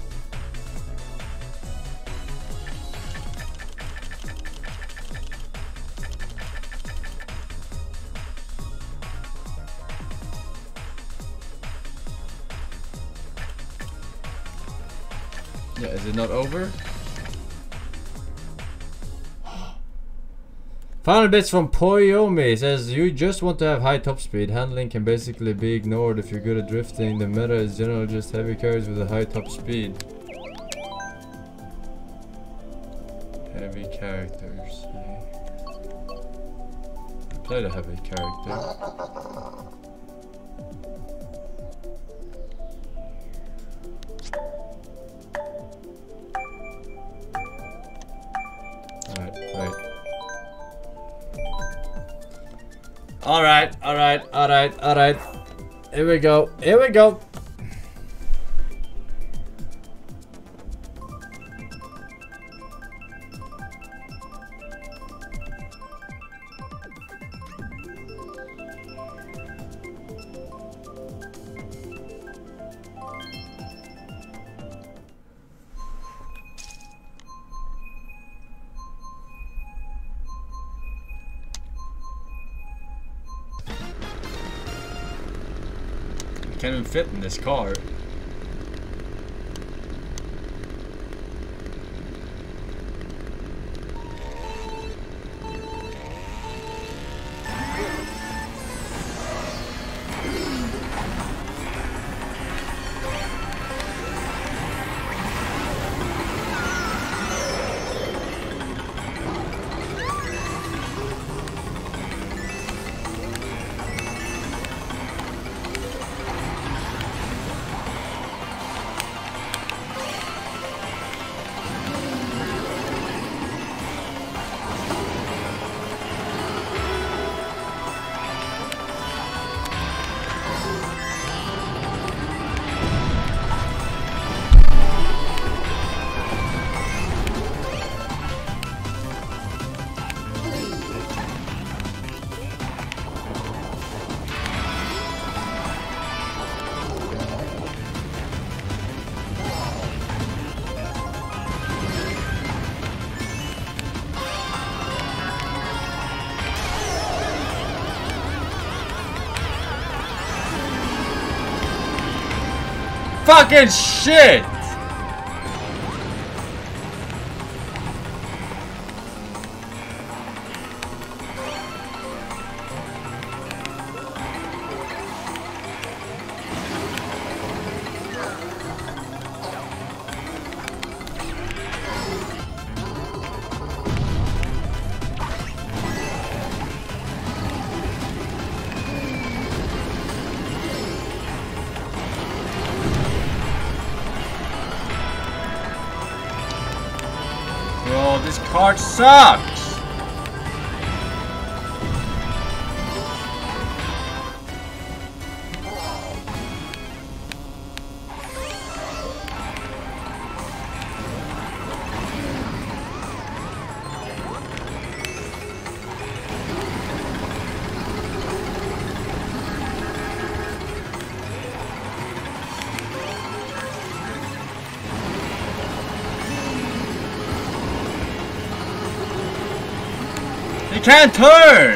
Yeah, is it not over? Final bits from Poyomi says you just want to have high top speed. Handling can basically be ignored if you're good at drifting. The meta is generally just heavy carries with a high top speed. Heavy characters. I played a heavy character. Alright, alright, alright, alright. Here we go, here we go. Can't even fit in this car. fucking shit! Bro, this card sucks! He can't turn!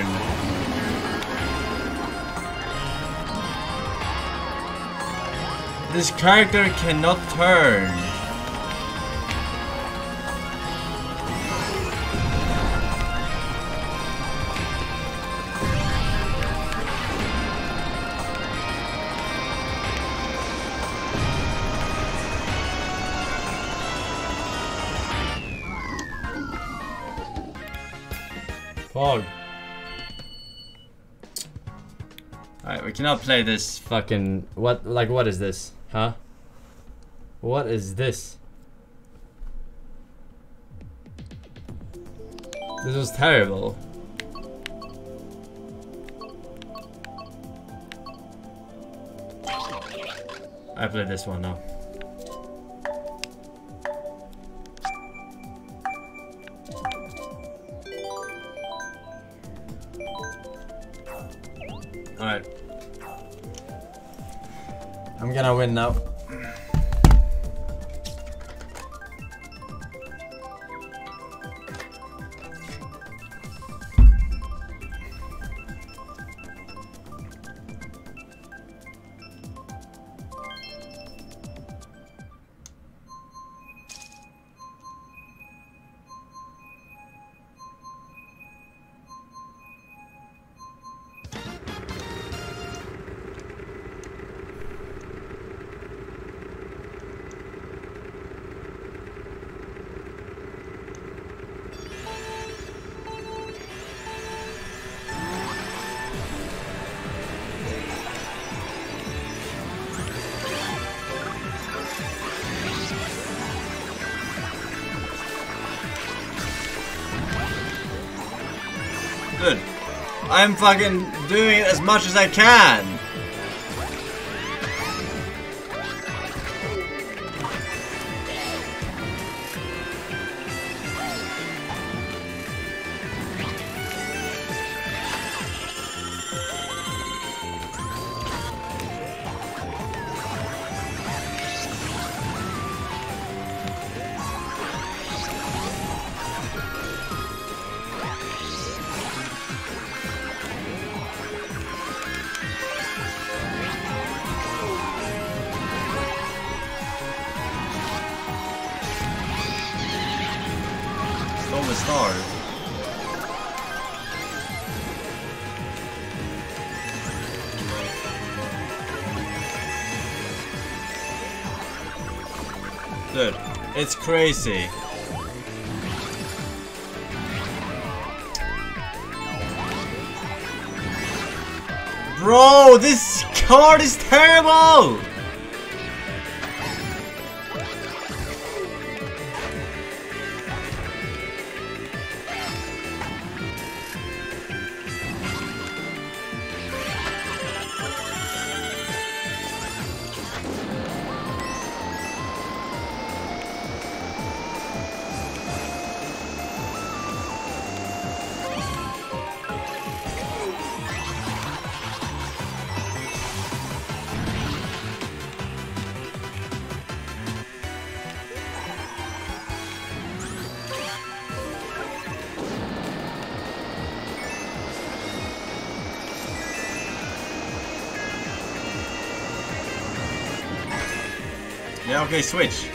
This character cannot turn. Fog. Alright, we cannot play this fucking... What, like, what is this? Huh? What is this? This was terrible. I play this one now. Alright. I'm gonna win now. Good. I'm fucking doing it as much as I can. The stars. Dude, it's crazy. Bro, this card is terrible! Yeah, okay, switch.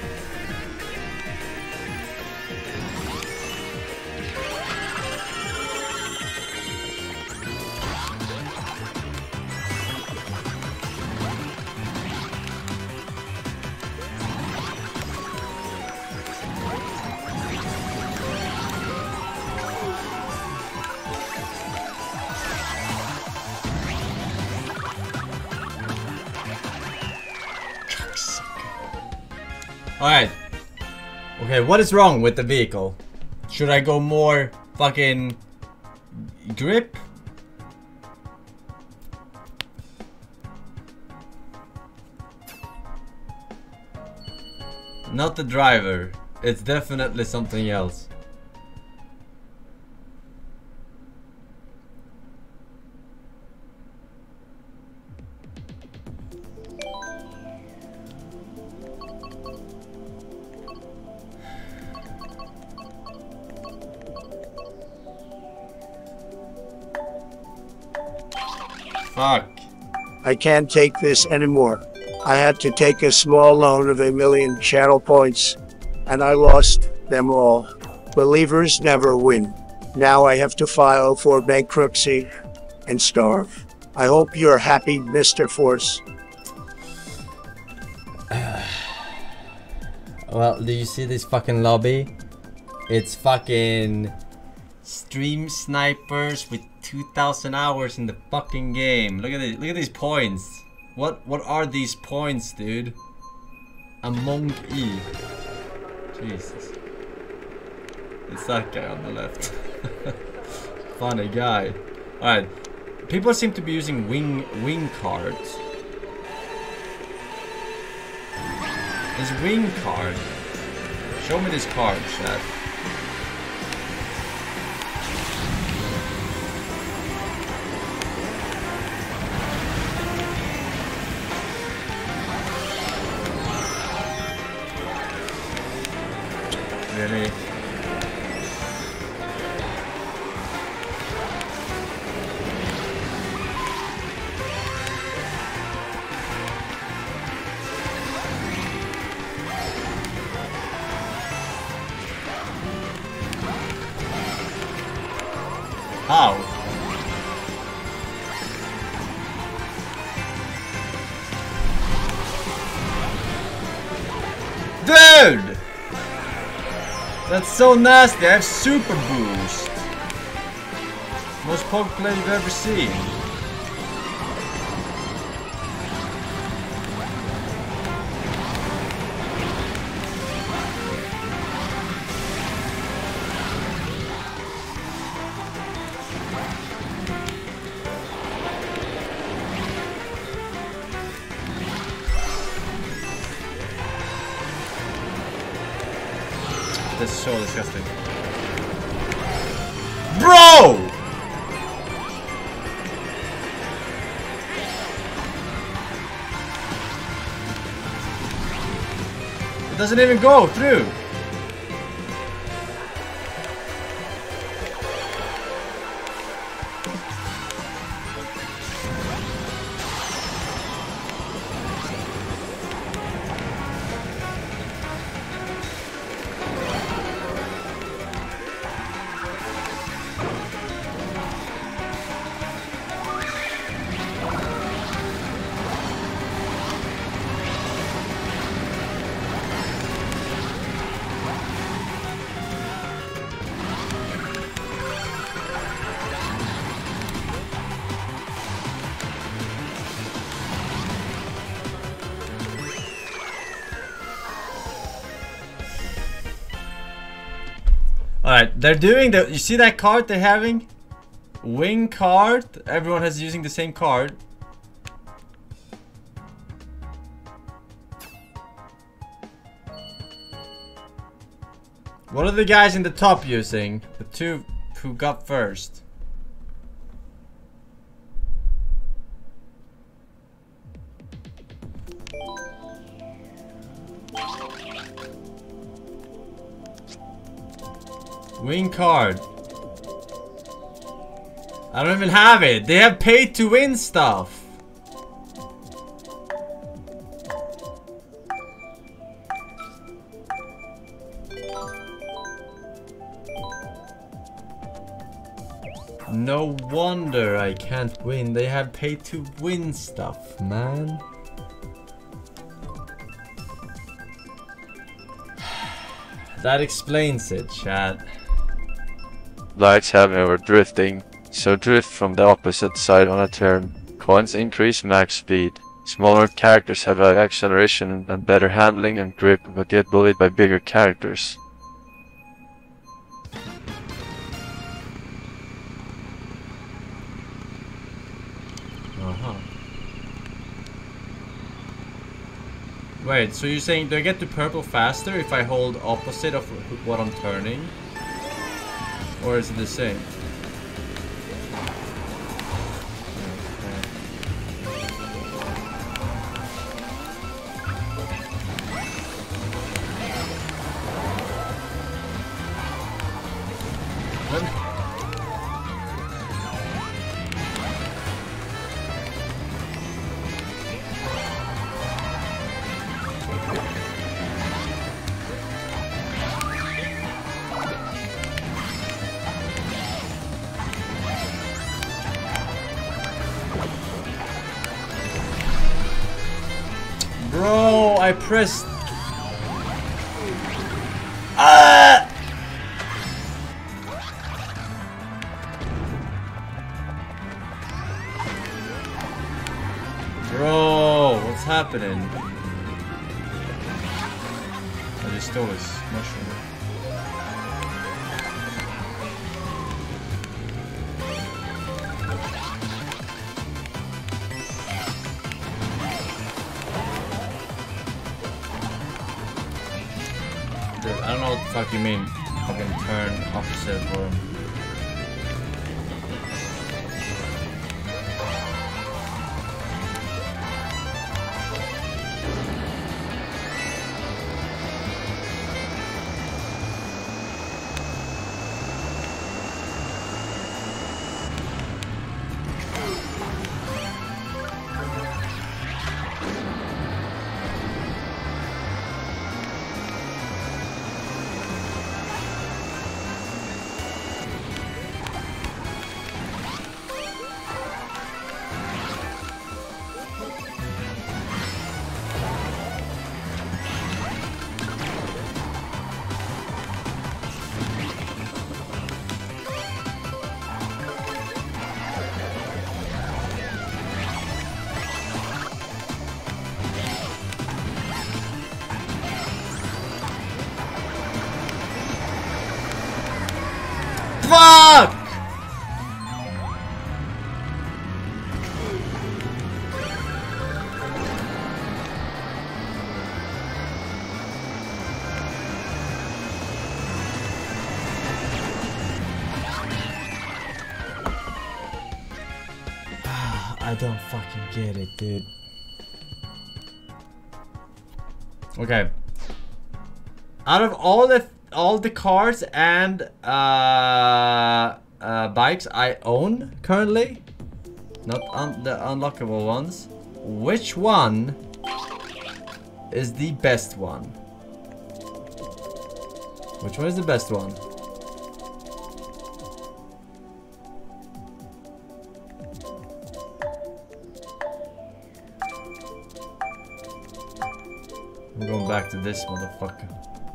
Alright. Okay, what is wrong with the vehicle? Should I go more fucking grip? Not the driver. It's definitely something else. Fuck. I can't take this anymore. I had to take a small loan of a million channel points, and I lost them all. Believers never win. Now I have to file for bankruptcy and starve. I hope you're happy, Mister Force. Well, do you see this fucking lobby? It's fucking stream snipers with two thousand hours in the fucking game. Look at this. Look at these points. What what are these points, dude? Among E. Jesus. It's that guy on the left. Funny guy. Alright. People seem to be using wing wing cards. This wing card. Show me this card, chat. Really? How? Dude! That's so nasty. I have super boost. Most Pog play you've ever seen. This is so disgusting. Bro! It doesn't even go through. Alright, they're doing the... You see that card they're having? Wing card. Everyone is using the same card. What are the guys in the top using? The two who got first. Win card. I don't even have it. They have paid to win stuff. no wonder I can't win. They have pay to win stuff, man. That explains it, chat. Lights have over drifting, so drift from the opposite side on a turn. Coins increase max speed. Smaller characters have a acceleration and better handling and grip, but get bullied by bigger characters. Uh-huh. Wait, so you're saying do I get to purple faster if I hold opposite of what I'm turning? Or is it the same? Bro, I pressed. Ah! Bro, what's happening? I just stole his mushroom. I don't know what the fuck you mean. Fucking turn opposite for him. Fuck! I don't fucking get it, dude. Okay. Out of all the all the cars and uh, uh, bikes I own currently, not un the unlockable ones, which one is the best one? Which one is the best one? I'm going back to this motherfucker.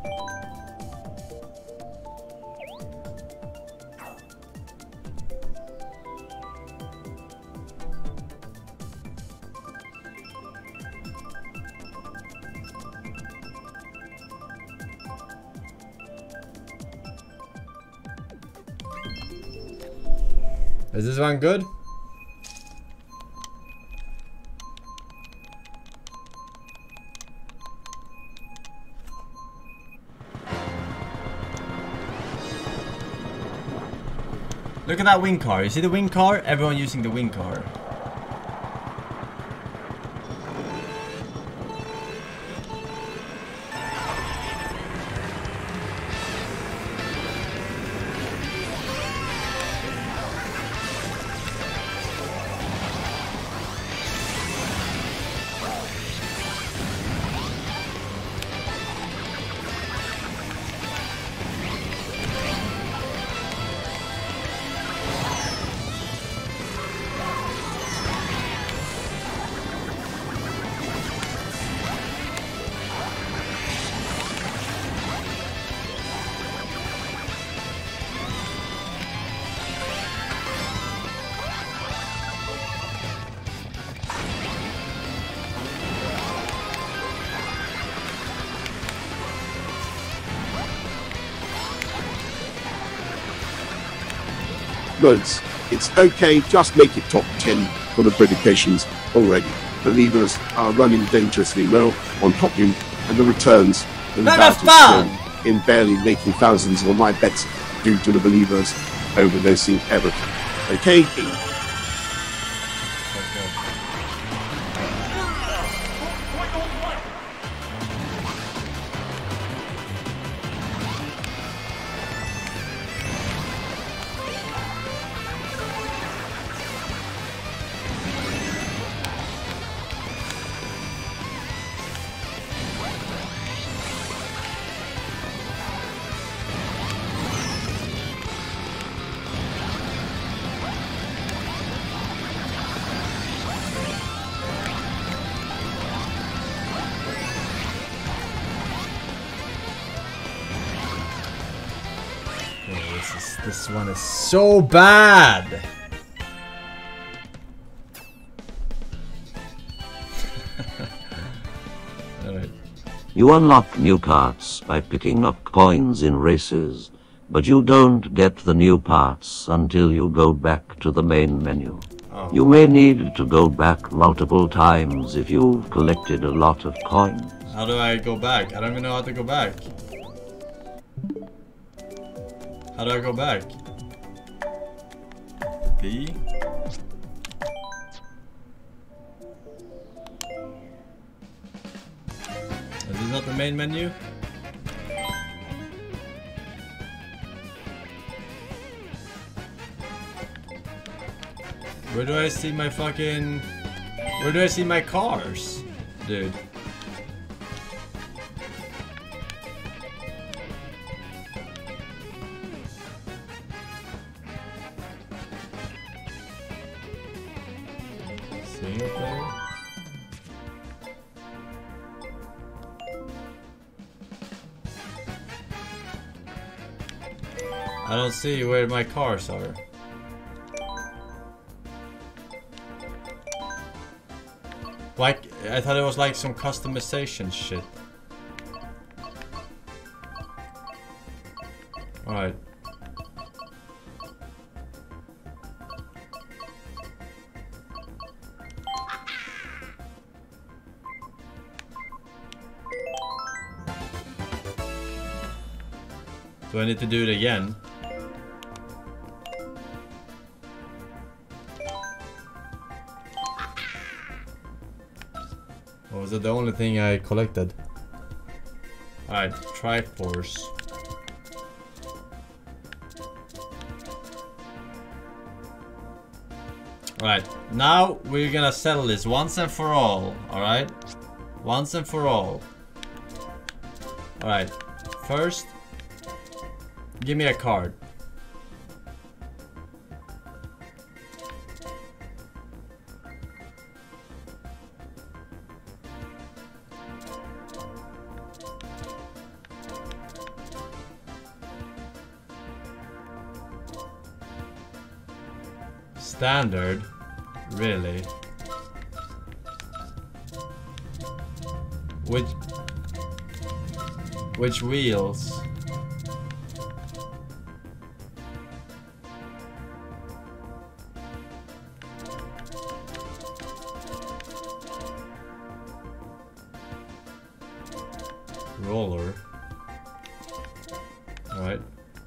Is this one good? Look at that wing car. You see the wing car? Everyone using the wing car. explodes. It's okay, just make it top ten for the predications already. Believers are running dangerously low on Hopium, and the returns and Not that enough fun! is shown in barely making thousands on my bets due to the believers overdosing everything. Okay? This is this one is so bad. Alright. You unlock new parts by picking up coins in races, but you don't get the new parts until you go back to the main menu. Oh. You may need to go back multiple times if you've collected a lot of coins. How do I go back? I don't even know how to go back. How do I go back? B? Is this not the main menu? Where do I see my fucking... Where do I see my cars? Dude. Single player? I don't see where my cars are. Like, I thought it was like some customization shit. Alright. Do I need to do it again? Or was it the only thing I collected? Alright, Triforce. Alright, now we're gonna settle this once and for all, alright? Once and for all. Alright, first, give me a card. Standard? Really? Which... Which wheels? Roller. Alright.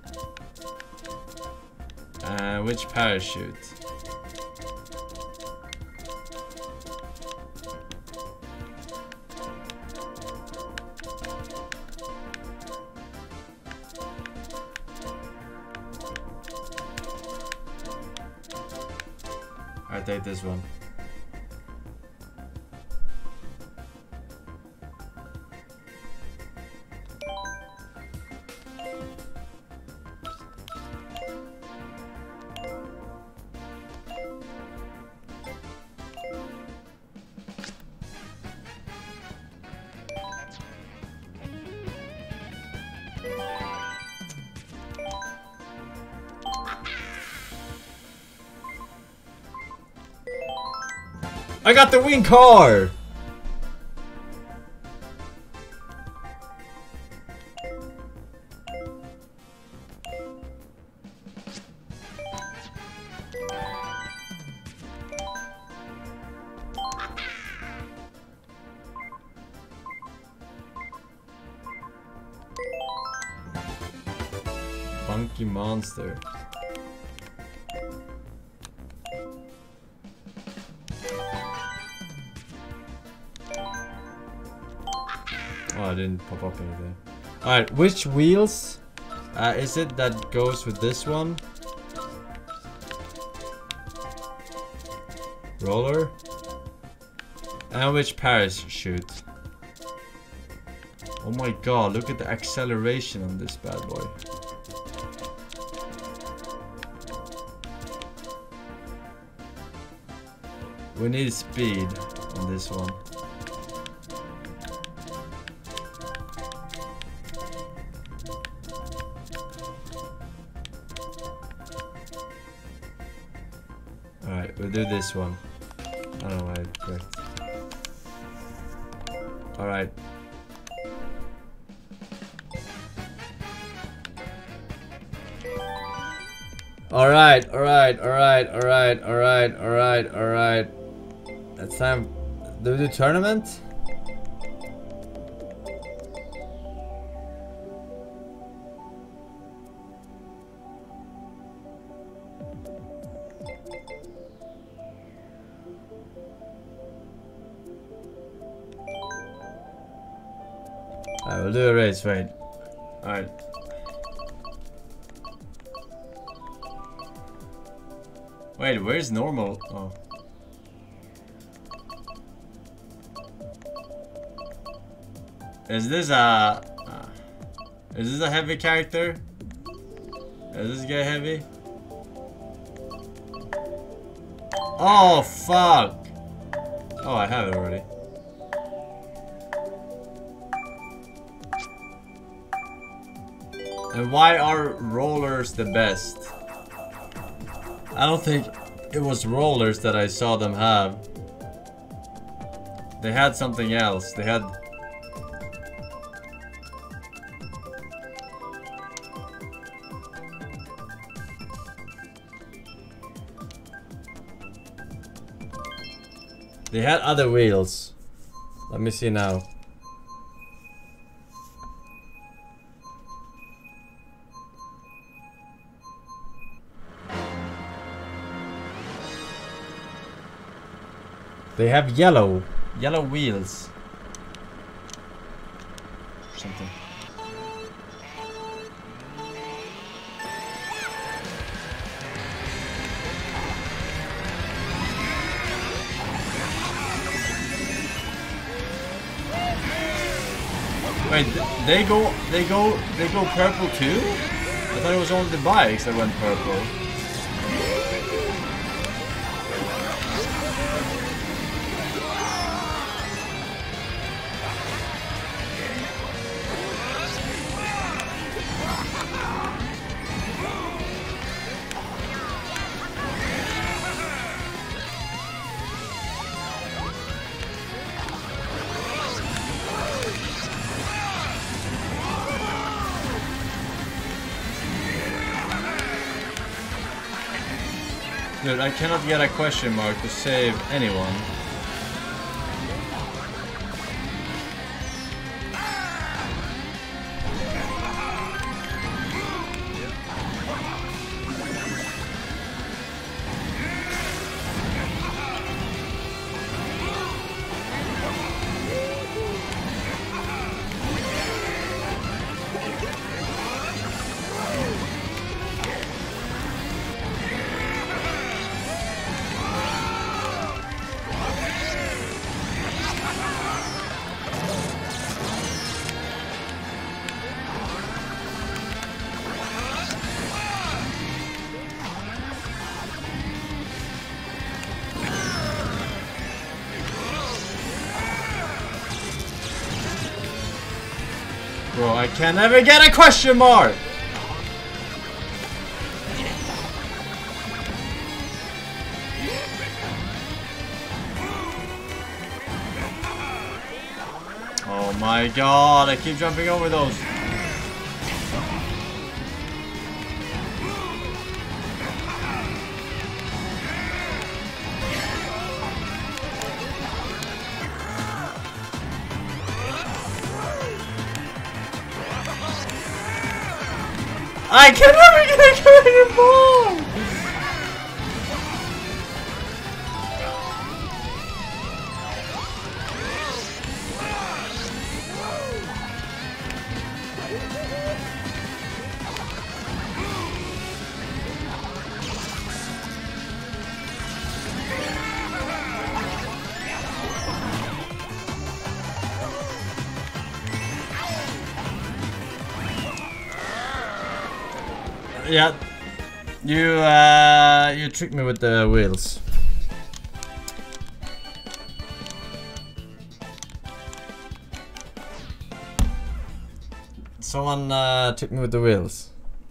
Uh, which parachute? I take this one. I got the wing car! monster. Oh, I didn't pop up anything. Alright, which wheels uh, is it that goes with this one? Roller? And which parachute? Oh my god, look at the acceleration on this bad boy. We need speed on this one. Alright, we'll do this one. I don't know why I clicked. Alright. Alright, alright, alright, alright, alright, alright, alright. It's time. Do we do tournament? Alright, we'll do a race, wait. Alright. Wait, where's normal? Oh. Is this a... Uh, is this a heavy character? Is this guy heavy? Oh, fuck! Oh, I have it already. And why are rollers the best? I don't think it was rollers that I saw them have. They had something else. They had... They had other wheels. Let me see now. They have yellow, yellow wheels. Something. Wait, they go, they go, they go purple too? I thought it was only the bikes that went purple. Dude, I cannot get a question mark to save anyone. Bro, I can never get a question mark! Oh my god, I keep jumping over those. I can never get a correct ball! Yeah, you uh, you tricked me with the wheels. Someone uh, tricked me with the wheels.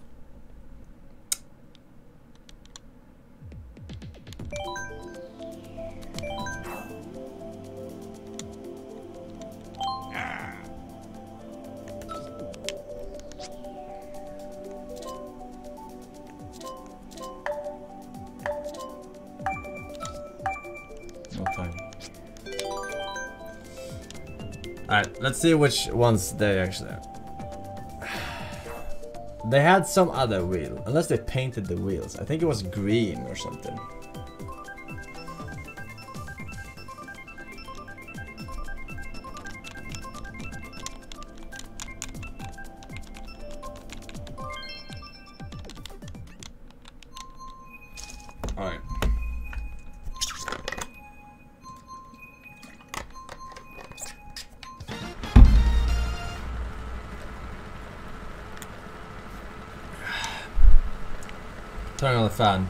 Alright, let's see which ones they actually are. They had some other wheel, unless they painted the wheels. I think it was green or something. Alright. Turning on the fan.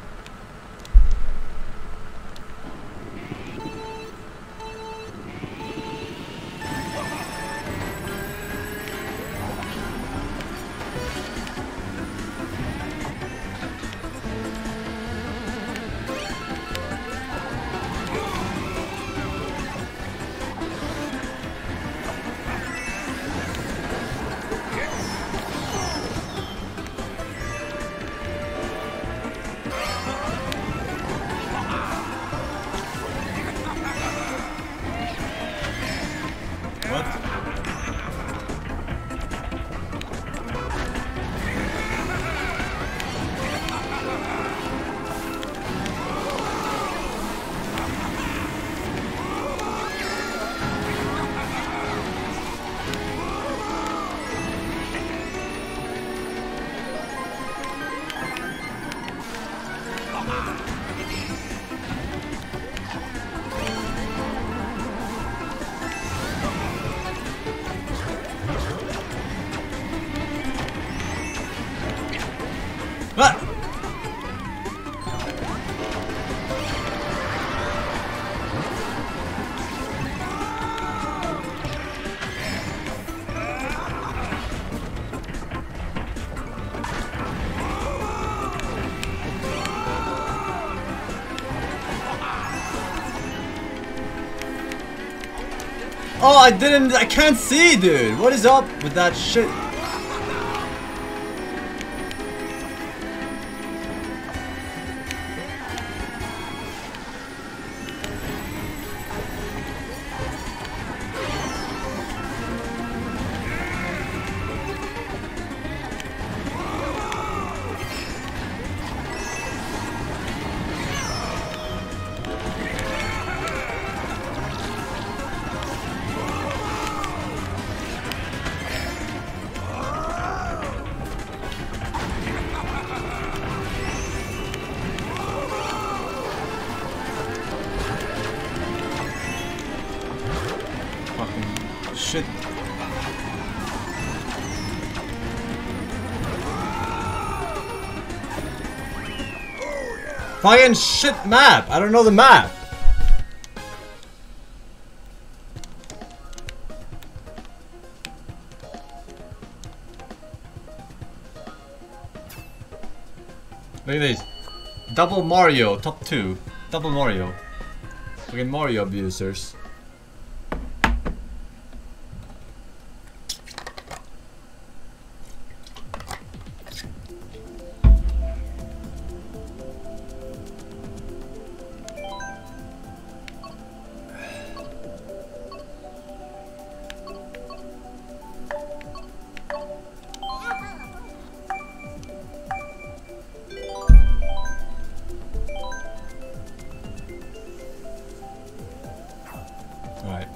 What? Oh, I didn't, I can't see, dude. What is up with that shit? Shit. Fucking shit map. I don't know the map. Look at this. Double Mario, top two. Double Mario. Fucking Mario abusers.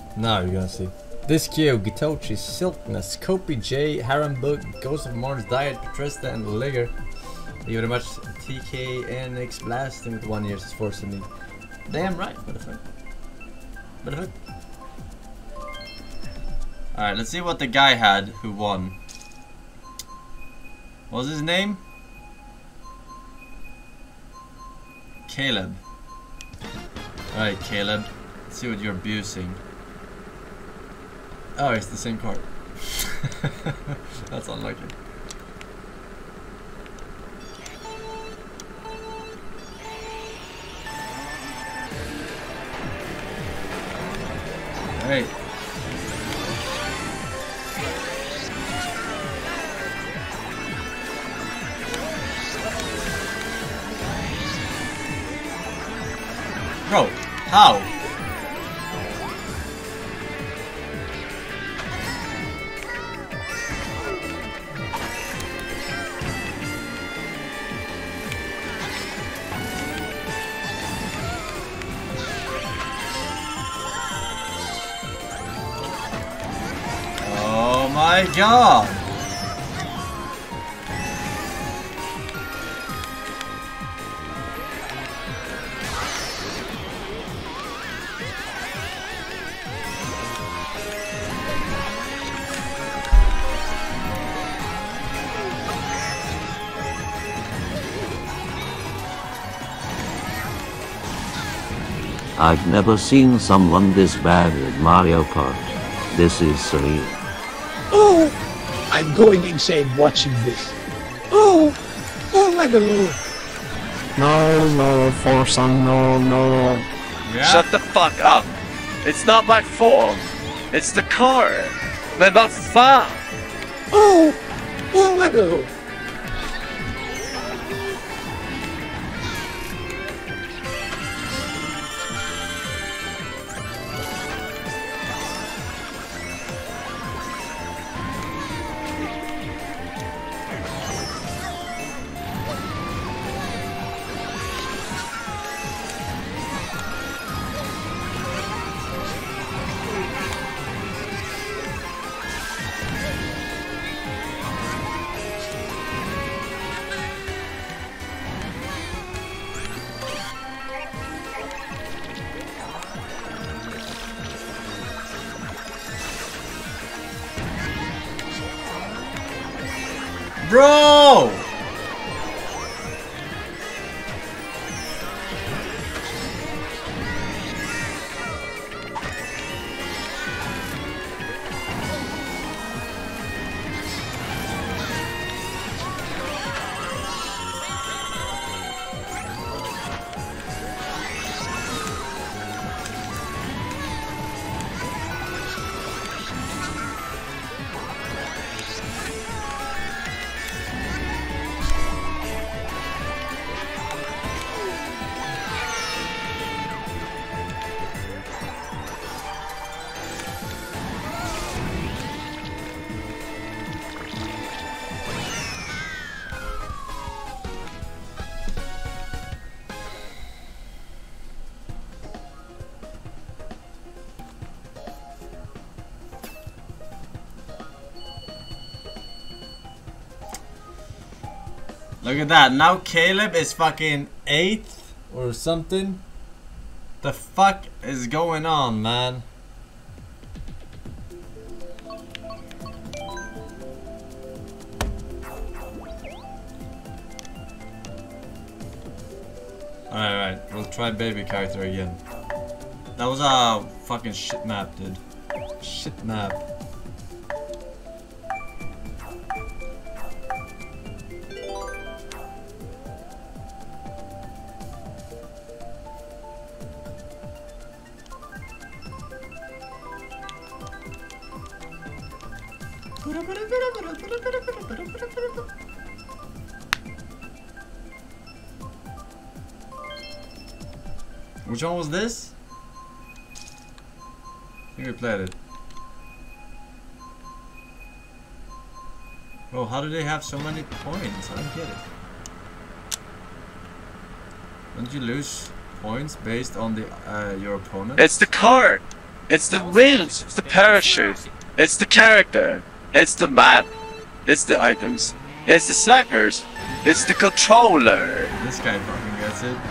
Now you're gonna see. This Q, Gitochi, Silkness, Kopi J, Harambug, Ghost of Mars, Diet, Trista, and Ligger. Thank you very much, T K N X Blasting with one year's force in me. Damn right, what the fuck? What the fuck? Alright, let's see what the guy had who won. What was his name? Caleb. Alright, Caleb. Let's see what you're abusing. Oh, it's the same card. That's unlucky. Alright. Bro, how? Oh my god! I've never seen someone this bad at Mario Kart. This is surreal. Oh, I'm going insane watching this. Oh, oh my god. No, no, Forza, no, no. Yeah. Shut the fuck up! It's not my fault! It's the car! Men vad fan! Oh, oh my god. Bro! Look at that. Now Caleb is fucking eighth or something. The fuck is going on, man? Alright, alright. We'll try baby character again. That was a fucking shit map, dude. Shit map. Which one was this? I think we played it. Bro, how do they have so many points? I don't get it. Don't you lose points based on the uh, your opponent? It's the card! It's the wheels, it's the parachute, it's the character, it's the map, it's the items, it's the slackers, it's the controller. This guy fucking gets it.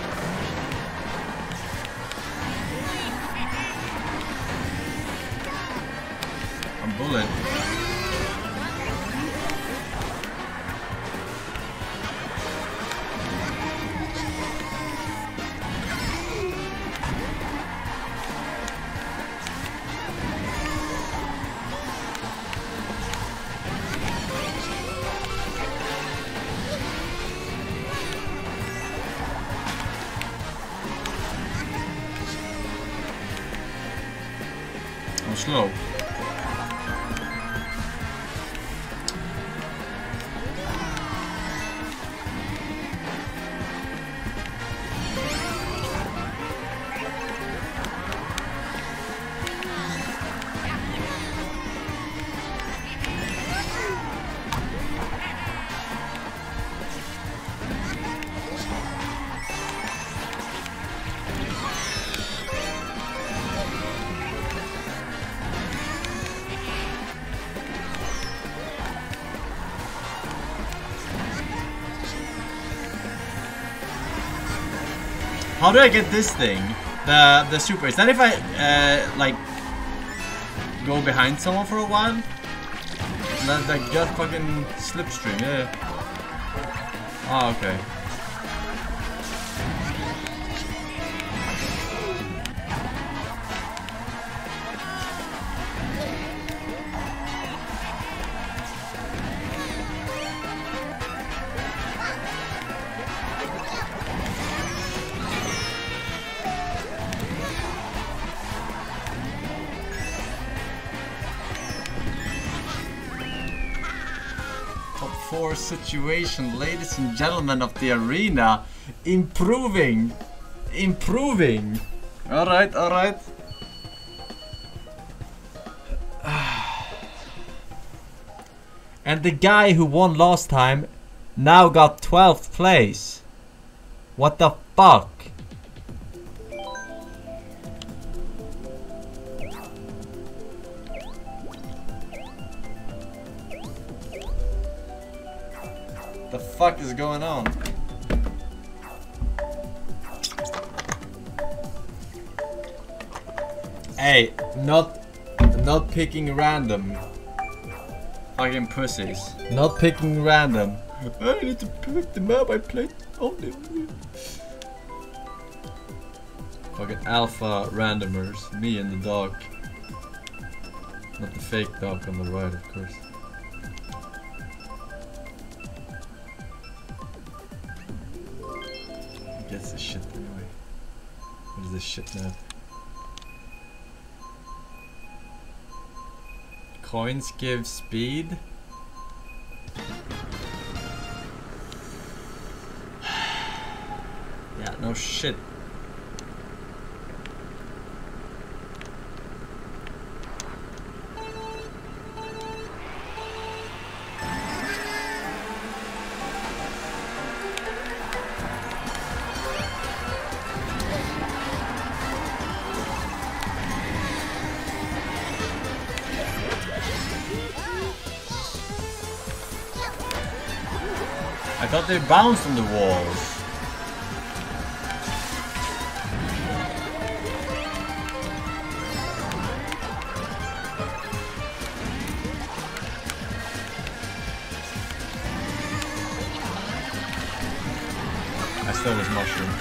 I'm bullet. I'm slow. How do I get this thing? The the super. Is that if I uh, like go behind someone for a while? That like just fucking slipstream, yeah. Oh, okay. Four situation, ladies and gentlemen of the arena, improving, improving. All right, all right. And the guy who won last time now got twelfth place. What the fuck? The fuck is going on? Hey, not not picking random. Fucking pussies. Not picking random. I need to pick the map I played on them. Fucking alpha randomers. Me and the dog. Not the fake dog on the right, of course. Gets this shit anyway. What is this shit now? Coins give speed. Yeah, no shit. I thought they bounced on the walls. I stole his mushroom.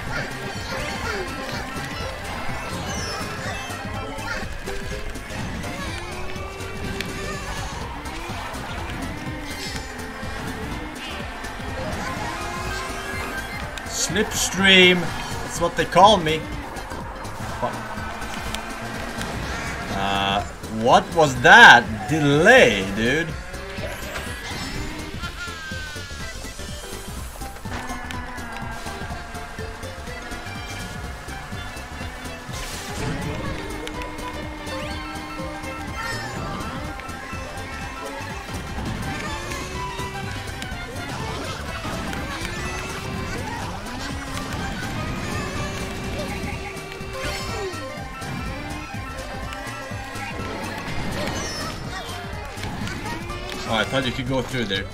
Slipstream, that's what they call me. Fuck. Uh, what was that delay, dude? Oh, I thought you could go through there.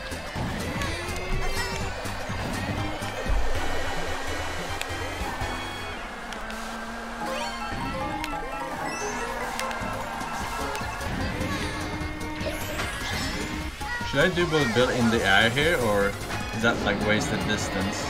Should I do both build in the air here, or is that like wasted distance?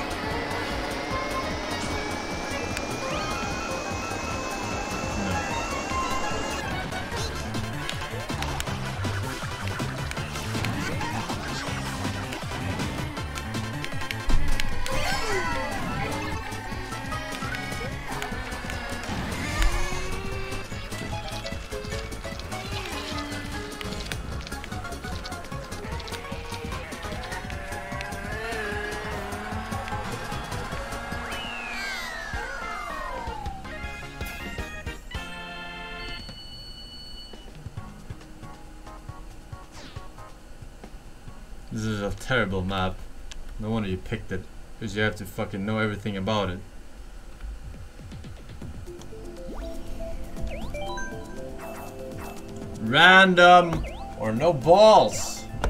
This is a terrible map. No wonder you picked it, because you have to fucking know everything about it. Random or no balls.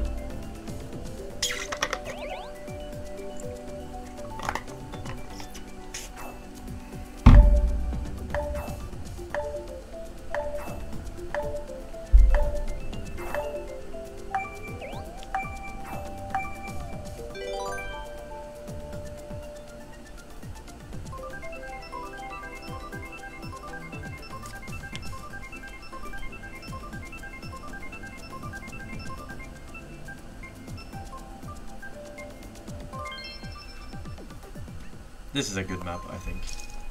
This is a good map, I think.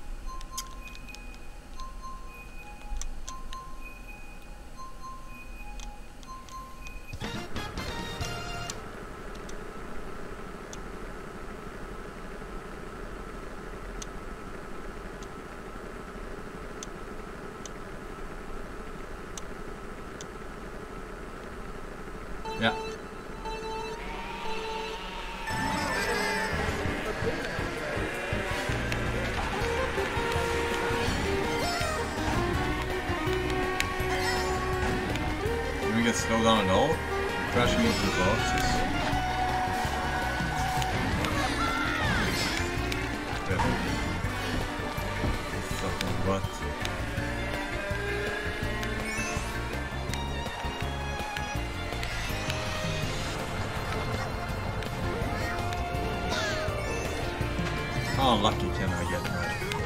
Yeah. Slow down at all, crashing into the boxes. Good. Fucking what? How lucky can I get now?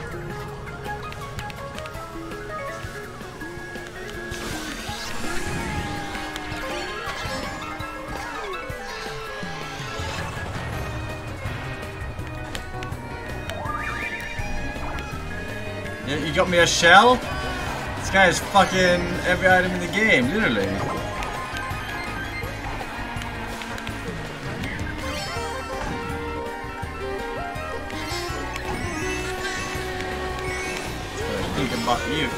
You got me a shell? This guy is fucking every item in the game, literally. What I think about you.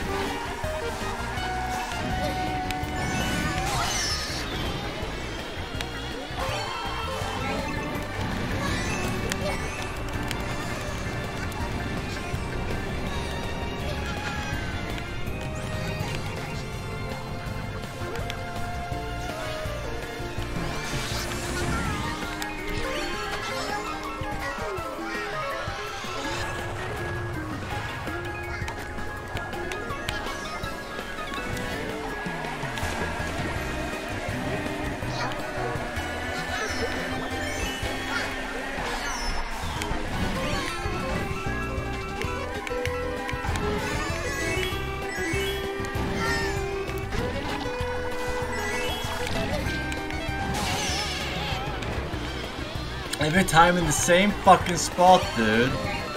Every time in the same fucking spot, dude.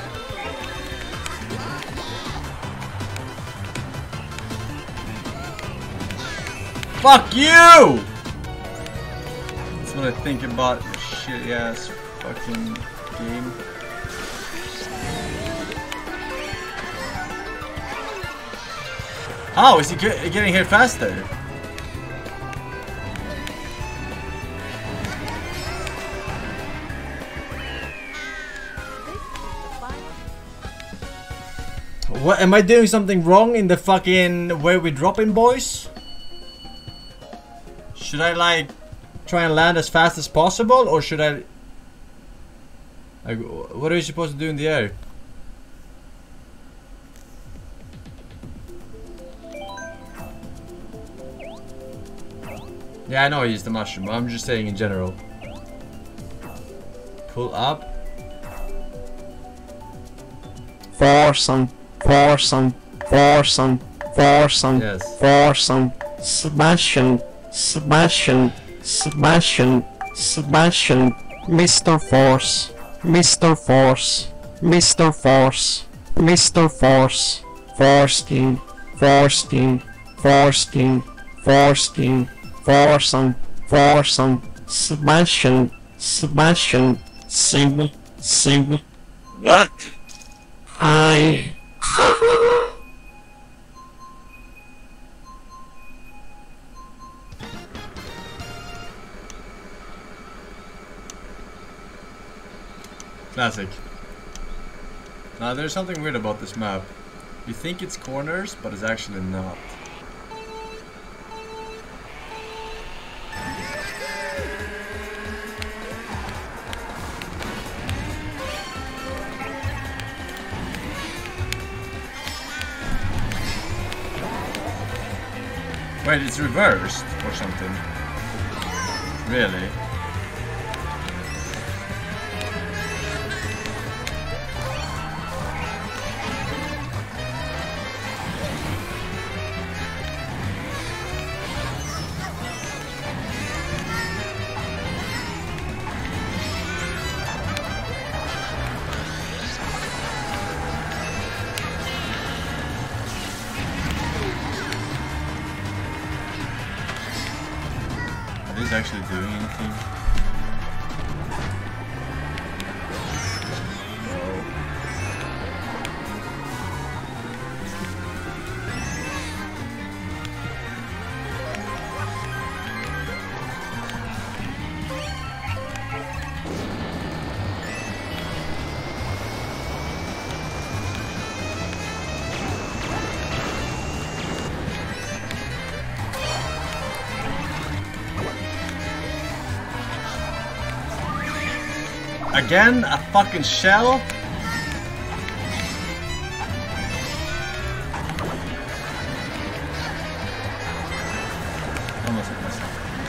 Fuck you! That's what I think about your shitty ass fucking game. How is he get getting here faster? What, am I doing something wrong in the fucking where we dropping, boys? Should I like try and land as fast as possible, or should I? Like, what are you supposed to do in the air? Yeah, I know I used the mushroom. I'm just saying in general. Pull up. Foursome, foursome, foursome, foursome, Yes. foursome, Sebastian, Sebastian, Sebastian, Sebastian, Mister Force, Mister Force, Mister Force, Mister Force, Forsting, Forsting, Forsting, Forsting, Foursome, foursome, Sebastian, Sebastian, Sing, Sing. What? I. Classic. Now there's something weird about this map. You think it's corners, but it's actually not. Wait, it's reversed or something. Really? Are these actually doing anything? Again? A fucking shell? Almost hit myself.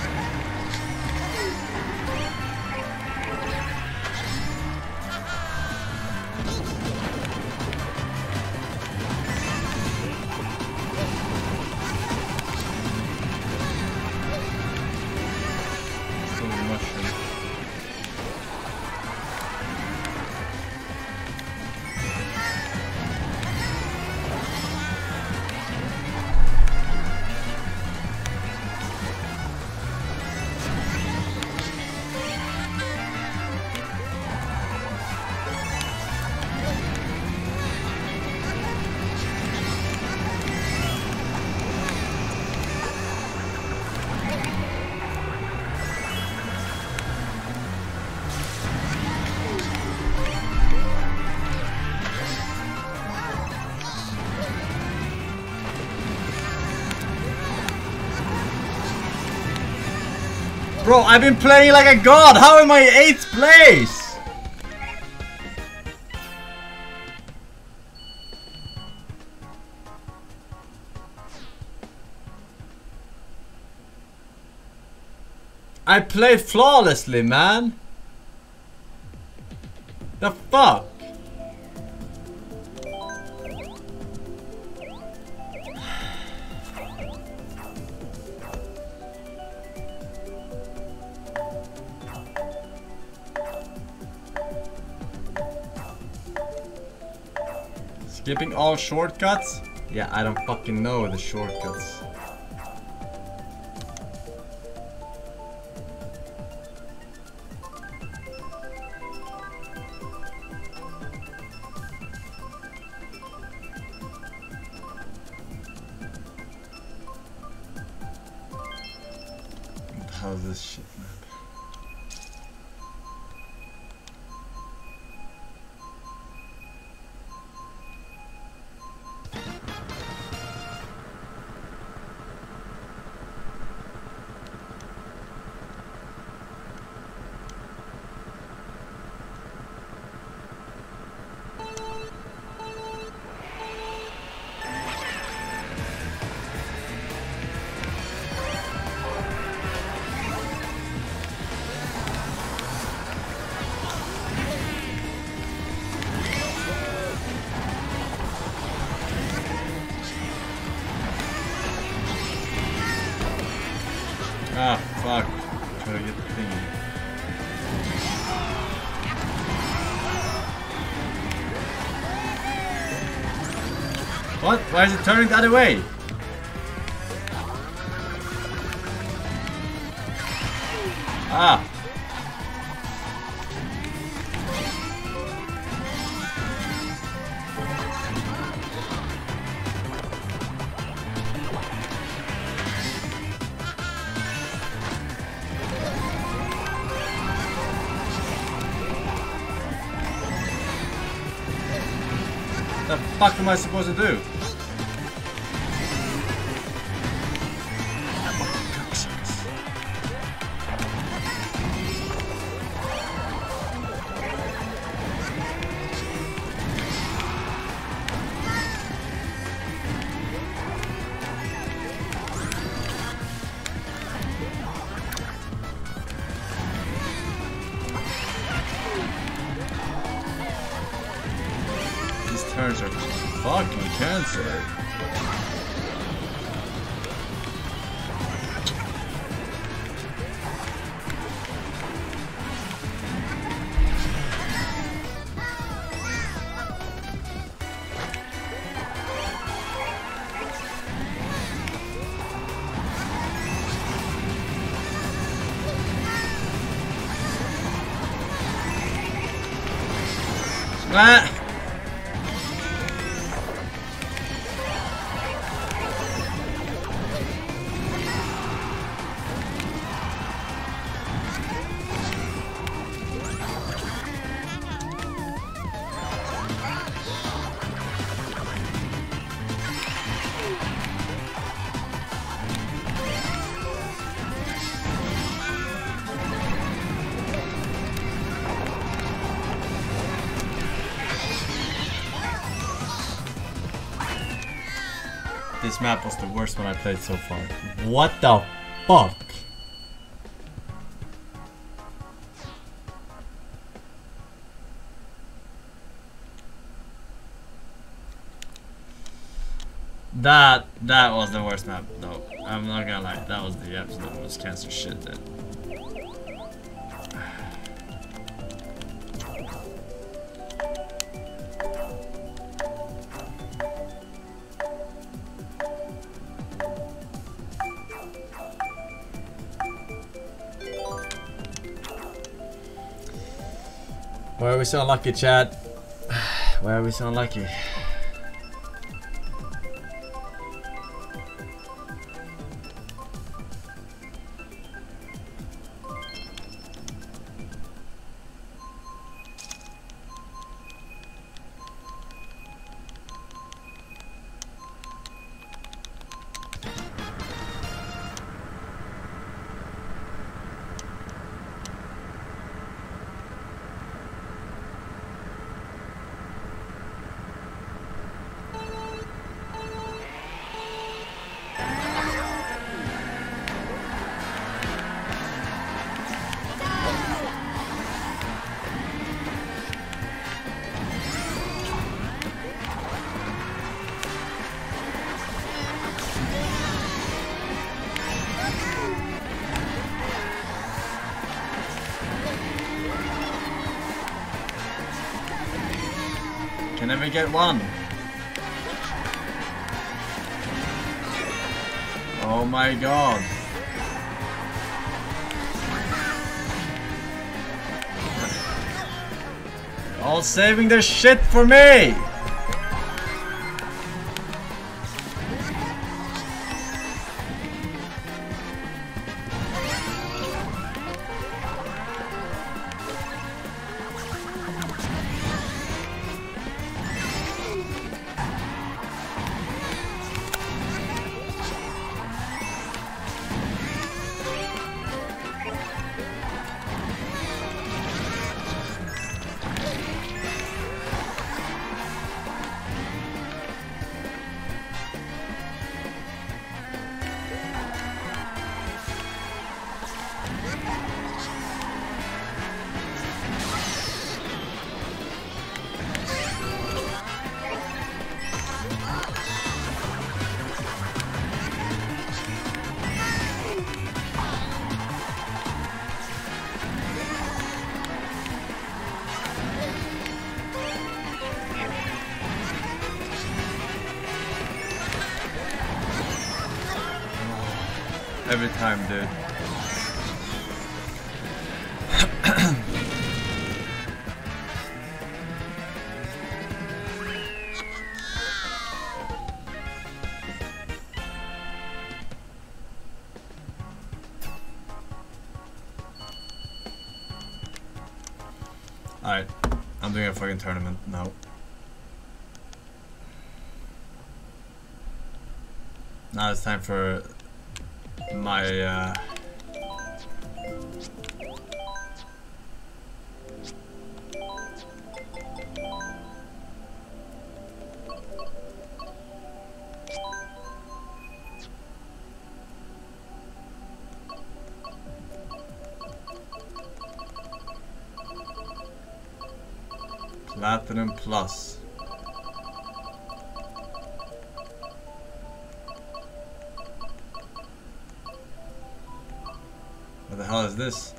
Still a mushroom. Bro, I've been playing like a god! How am I eighth place? I played flawlessly, man! The fuck? Skipping all shortcuts? Yeah, I don't fucking know the shortcuts. How's this shit, man? Ah, fuck. Try to get the thing. What? Why is it turning the other way? Ah. What the fuck am I supposed to do? Turns are fucking cancer. Ah! This map was the worst one I played so far. What the fuck? That that was the worst map though. I'm not gonna lie, that was the absolute most cancer shit then. Why are we so unlucky, chat? Why are we so unlucky? Can never get one. Oh my god. They're all saving their shit for me. Every time, dude. Alright, I'm doing a fucking tournament now. Now it's time for my uh Platinum Plus. What the hell is this?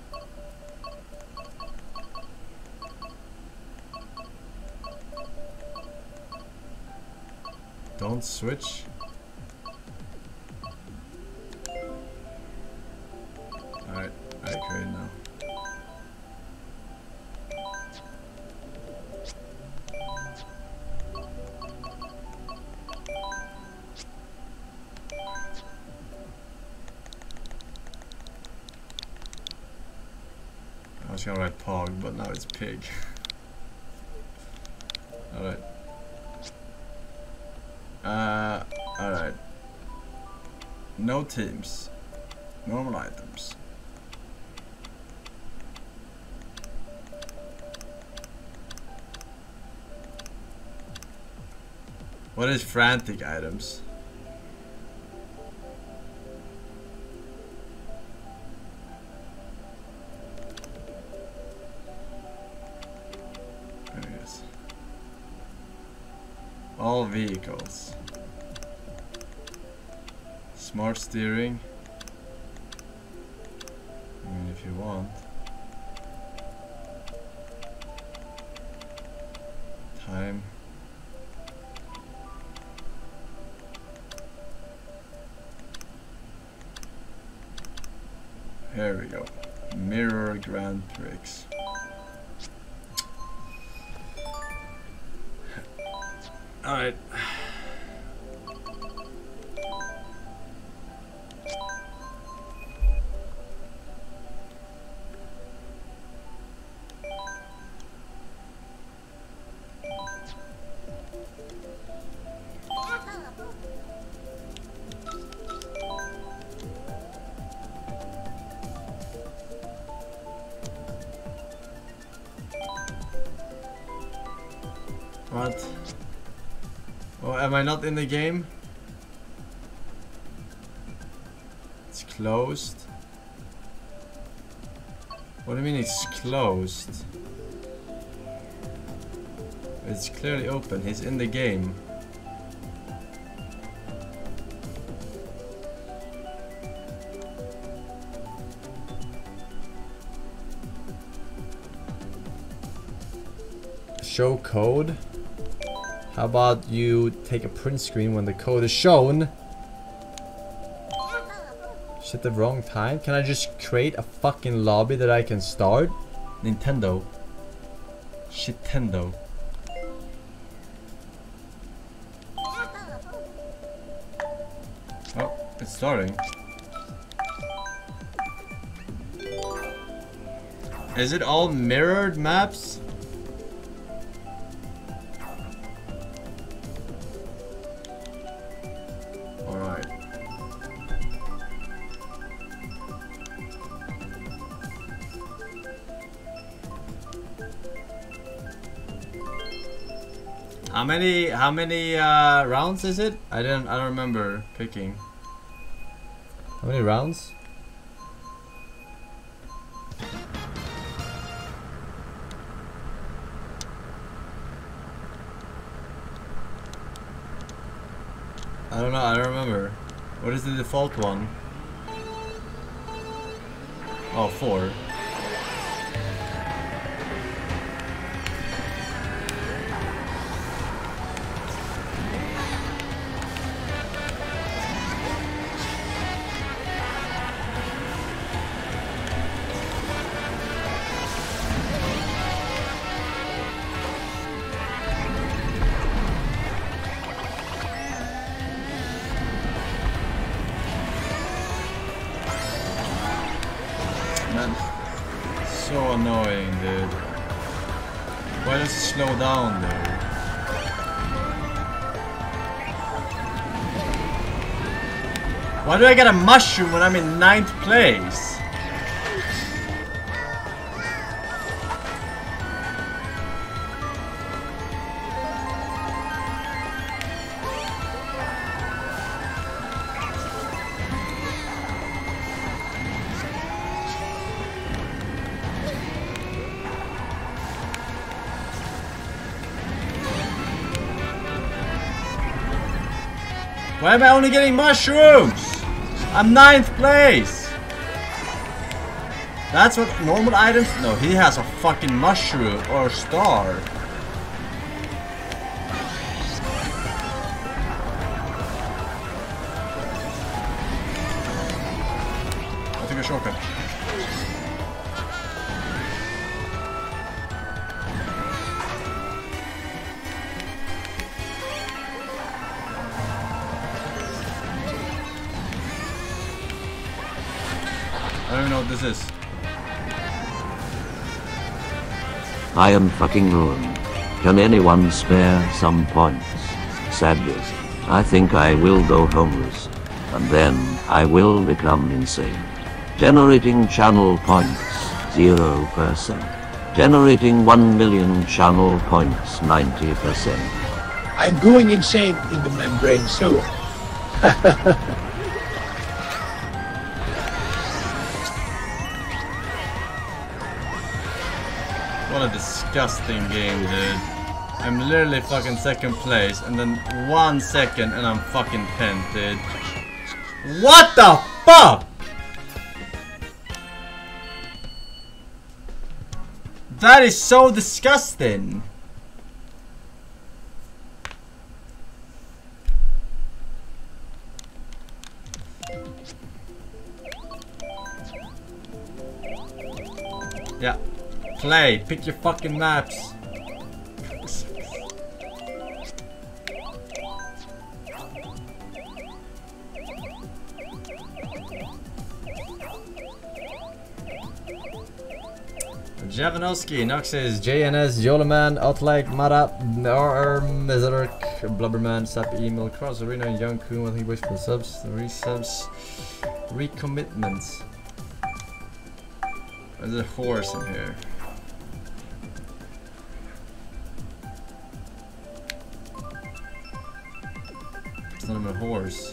Don't switch. Alright, I create now. I was gonna write Pog, but now it's Pig. Alright. Uh, alright. No teams. Normal items. What is frantic items? All vehicles. Smart steering. I mean, if you want. Time. Here we go. Mirror Grand Prix. Alright. What? Oh, am I not in the game? It's closed. What do you mean it's closed? It's clearly open. He's in the game. Show code. How about you take a print screen when the code is shown? Shit, the wrong time? Can I just create a fucking lobby that I can start? Nintendo. Shitendo. Oh, it's starting. Is it all mirrored maps? How many how many uh, rounds is it? I didn't I don't remember picking. How many rounds? I don't know, I don't remember. What is the default one? Oh, four. so annoying, dude. Why does it slow down, dude? Why do I get a mushroom when I'm in ninth place? Why am I only getting mushrooms? I'm ninth place! That's what normal items... No, he has a fucking mushroom or star. I took a shortcut. I don't even know what this is. I am fucking ruined. Can anyone spare some points? Sadly, I think I will go homeless. And then I will become insane. Generating channel points, zero percent. Generating one million channel points, ninety percent. I'm going insane in the membrane soon. What a disgusting game, dude. I'm literally fucking second place, and then one second and I'm fucking pent, dude. What the fuck? That is so disgusting. Yeah. Play. Pick your fucking maps. Javanowski, Noxus, J N S, Yoloman, Outlike, Mara, Arm, Mizark, Blubberman, Sap, Email, Cross Arena, Young Kun, I think wish for subs, resubs, recommitments. There's a horse in here. It's not even a horse.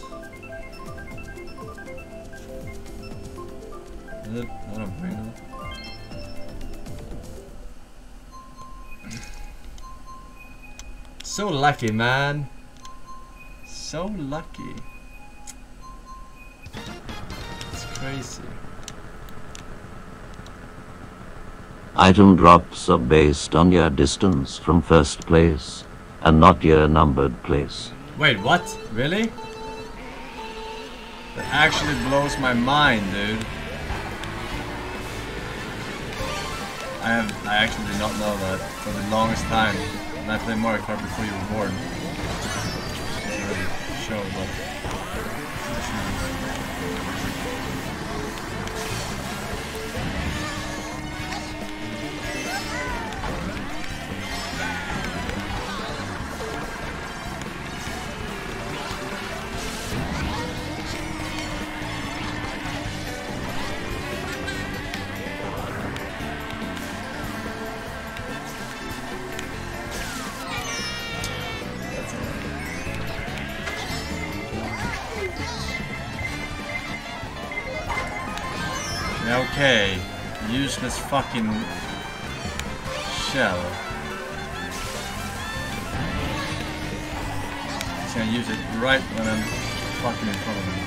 Is it? I don't know. So lucky, man. So lucky. It's crazy. Item drops are based on your distance from first place, and not your numbered place. Wait, what? Really? That actually blows my mind, dude. I have I actually did not know that for the longest time. And I played Mario Kart before you were born. It's already show, but okay, useless fucking shell. He's gonna use it right when I'm fucking in front of him.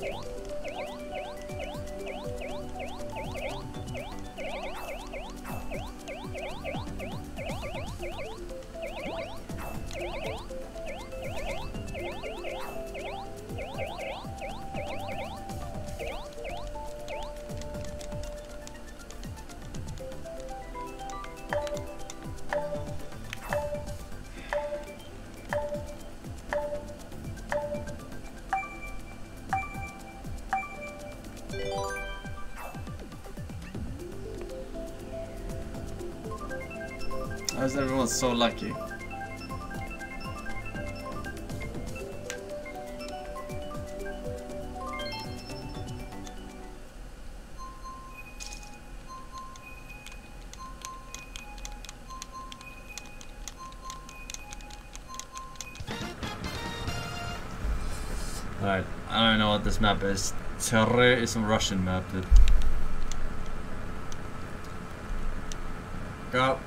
How is everyone so lucky? Alright, I don't know what this map is. Terre is a Russian map, dude. Go.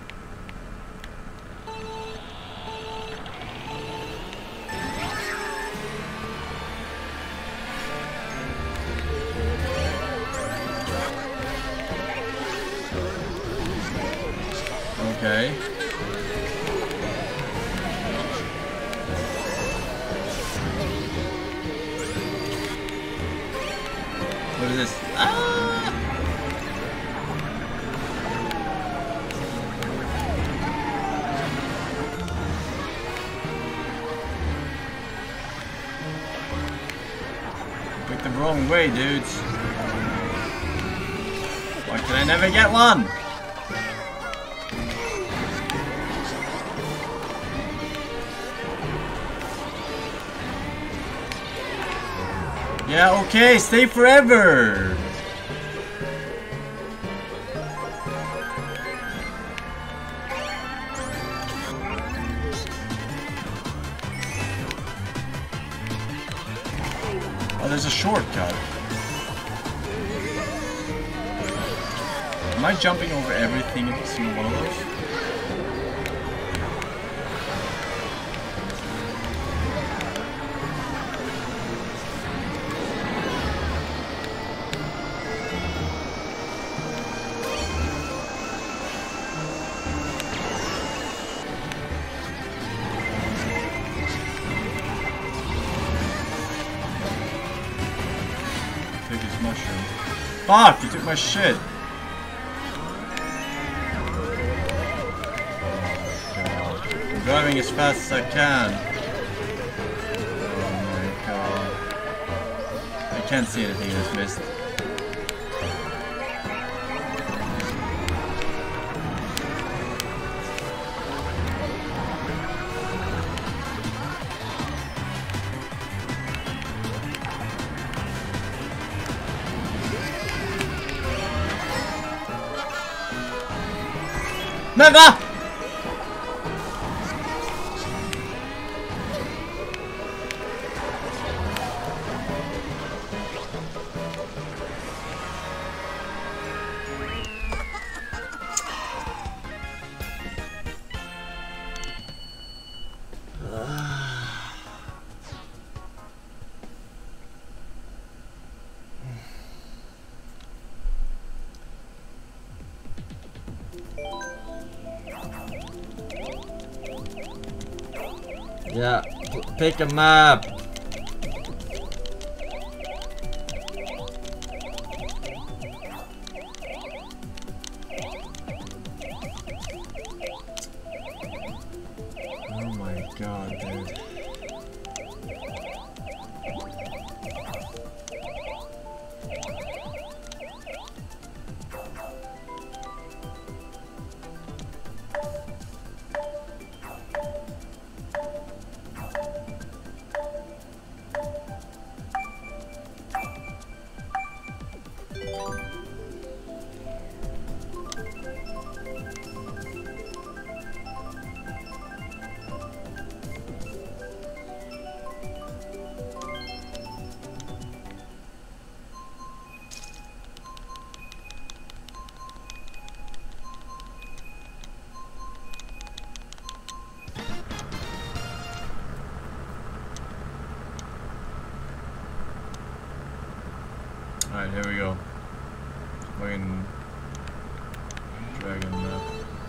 Okay. What is this? Ah! Picked the wrong way, dudes. Why can I never get one? Yeah, okay, stay forever! Oh, there's a shortcut. Am I jumping over everything in single one of those? Fuck, you took my shit. I'm driving as fast as I can. Oh my god. I can't see anything in this mist. Never! Yeah, pick a map. Oh my god, dude. Alright, here we go. Fucking dragon map.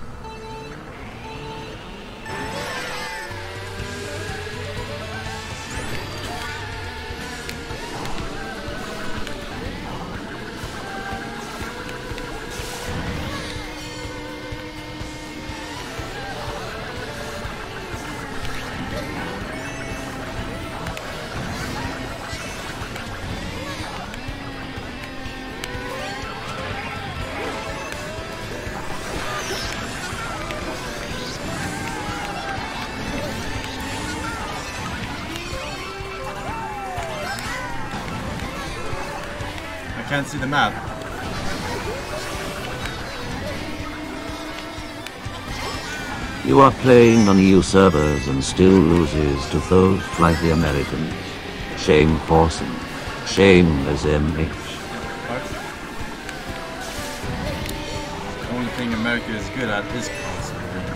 I can't see the map. You are playing on E U servers and still loses to those flighty Americans. Shame Forsen. Shame as M H. What? The only thing America is good at is console.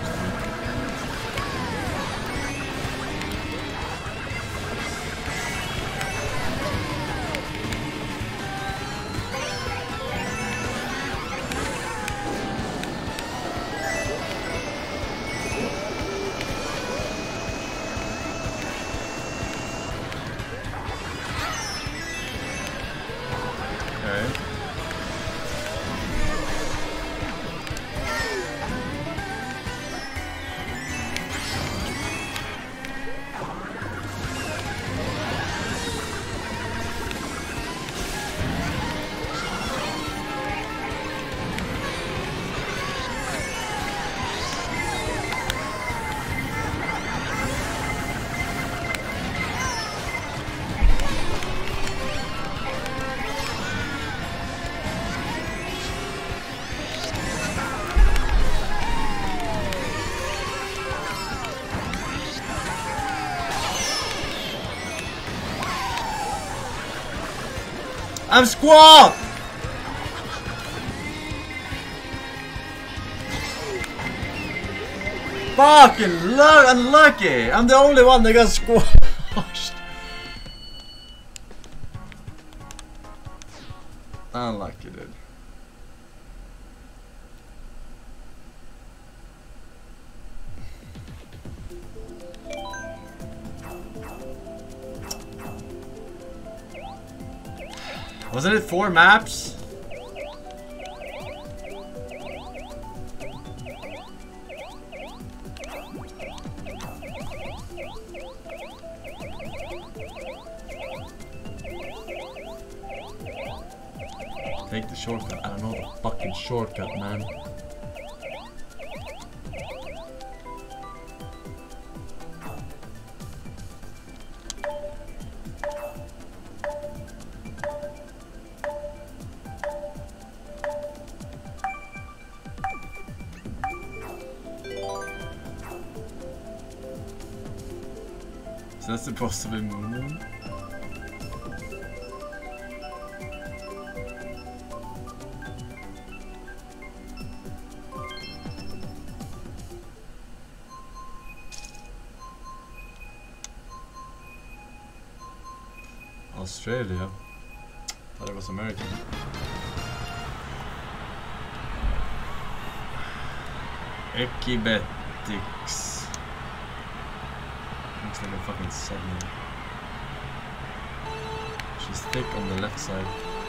I'm Squall! Fucking luck, unlucky! I'm the only one that got squashed. Unlucky, dude. Wasn't it four maps? Take the shortcut. I don't know the fucking shortcut, man. Is that supposed to be Moon? Australia? Thought it was American. Echibetics. Looks like a fucking submarine. She's thick on the left side.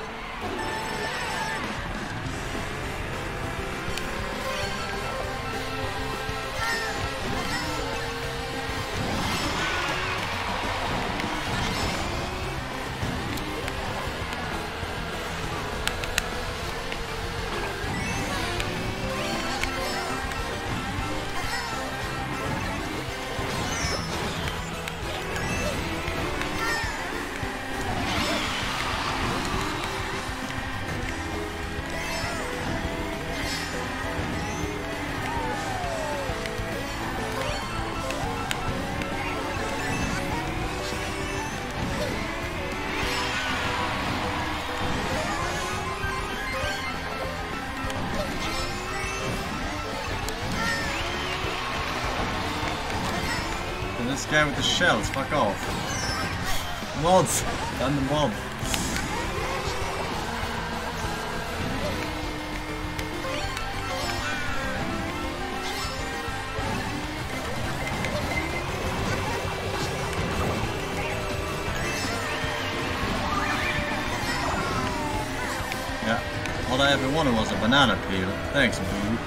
This guy with the shells, fuck off. Mods! Done the mod. All I ever wanted was a banana peel. Thanks, boo.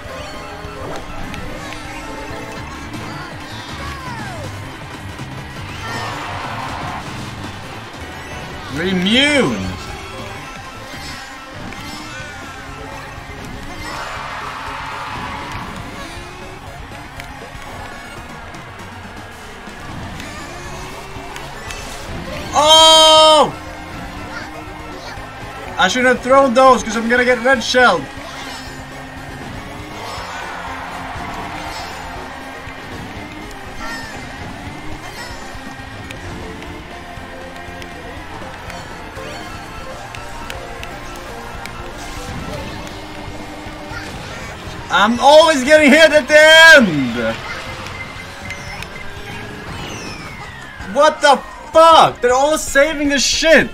You're immune! Oh! I shouldn't have thrown those because I'm gonna get red shelled. I'm always getting hit at the end! What the fuck? They're all saving the shit!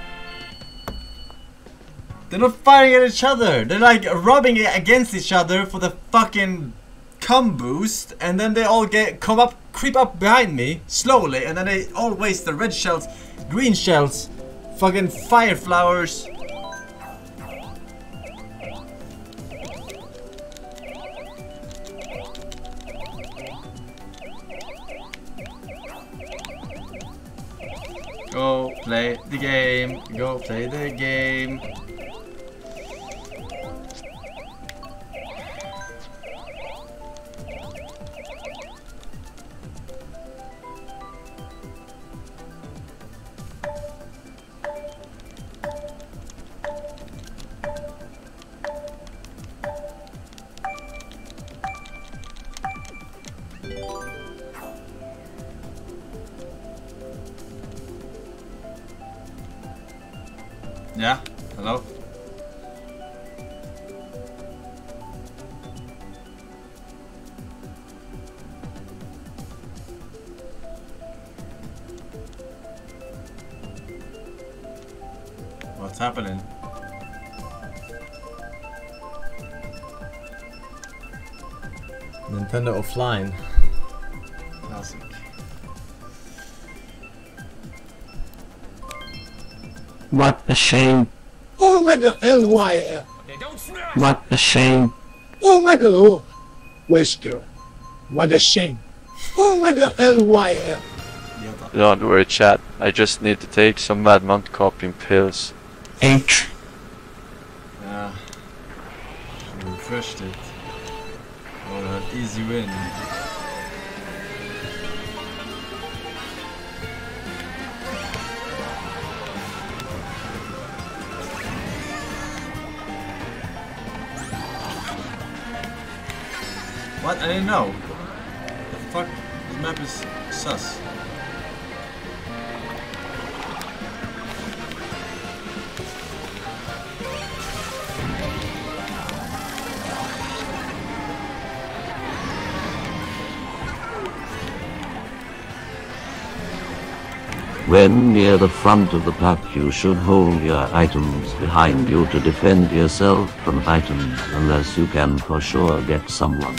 They're not fighting at each other. They're like rubbing it against each other for the fucking cum boost, and then they all get come up, creep up behind me slowly, and then they all waste the red shells, green shells, fucking fire flowers. Go play the game. Go play the game. Yeah, hello? What's happening? Nintendo offline. Classic. What a shame. Oh my god, L Y L. Okay, don't smash. What a shame. Oh my god, oh. Wesker. What a shame. Oh my god, L Y L. Don't worry, chat. I just need to take some Mad Mount copying pills. H. Yeah. You refreshed it. Oh, that easy win. What? I didn't know. The fuck? This map is sus. When near the front of the pack, you should hold your items behind you to defend yourself from items, unless you can for sure get someone.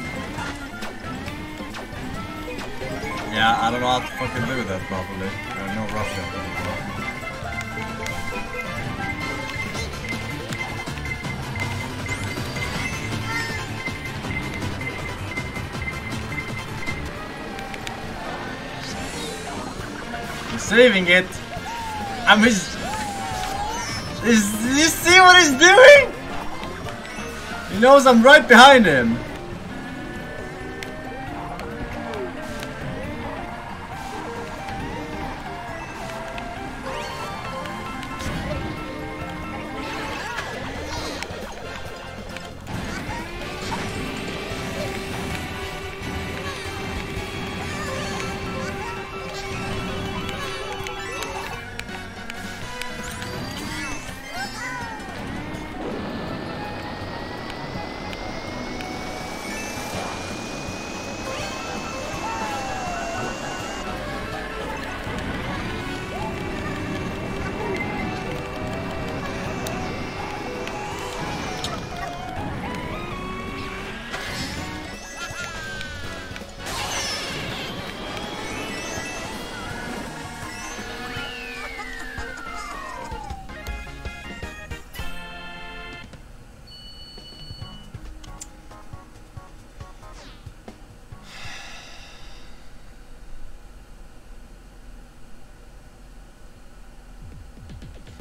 Yeah, I don't know how to fucking do that properly. I know Russia. I'm saving it. I'm his. Is you see what he's doing? He knows I'm right behind him.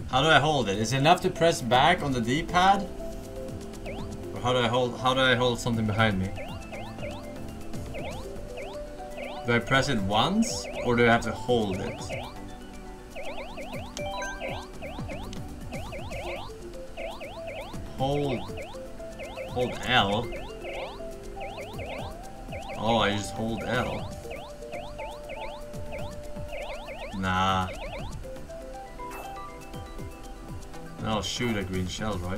How do I hold it? Is it enough to press back on the D-pad? Or how do I hold how do I hold something behind me? Do I press it once or do I have to hold it? Hold hold L. Oh, I just hold L. Nah. I'll shoot a green shell, right?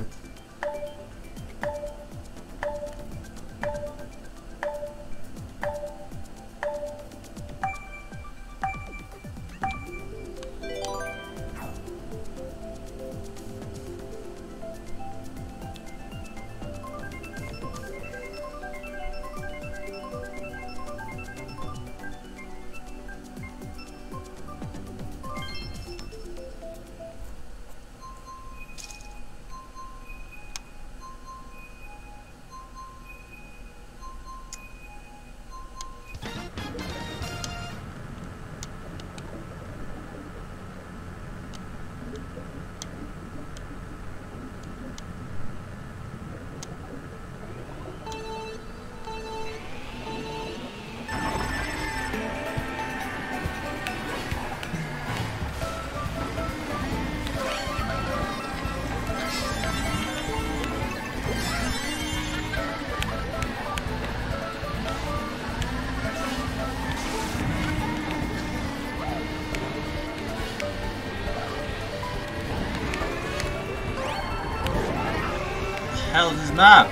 Hell is this map?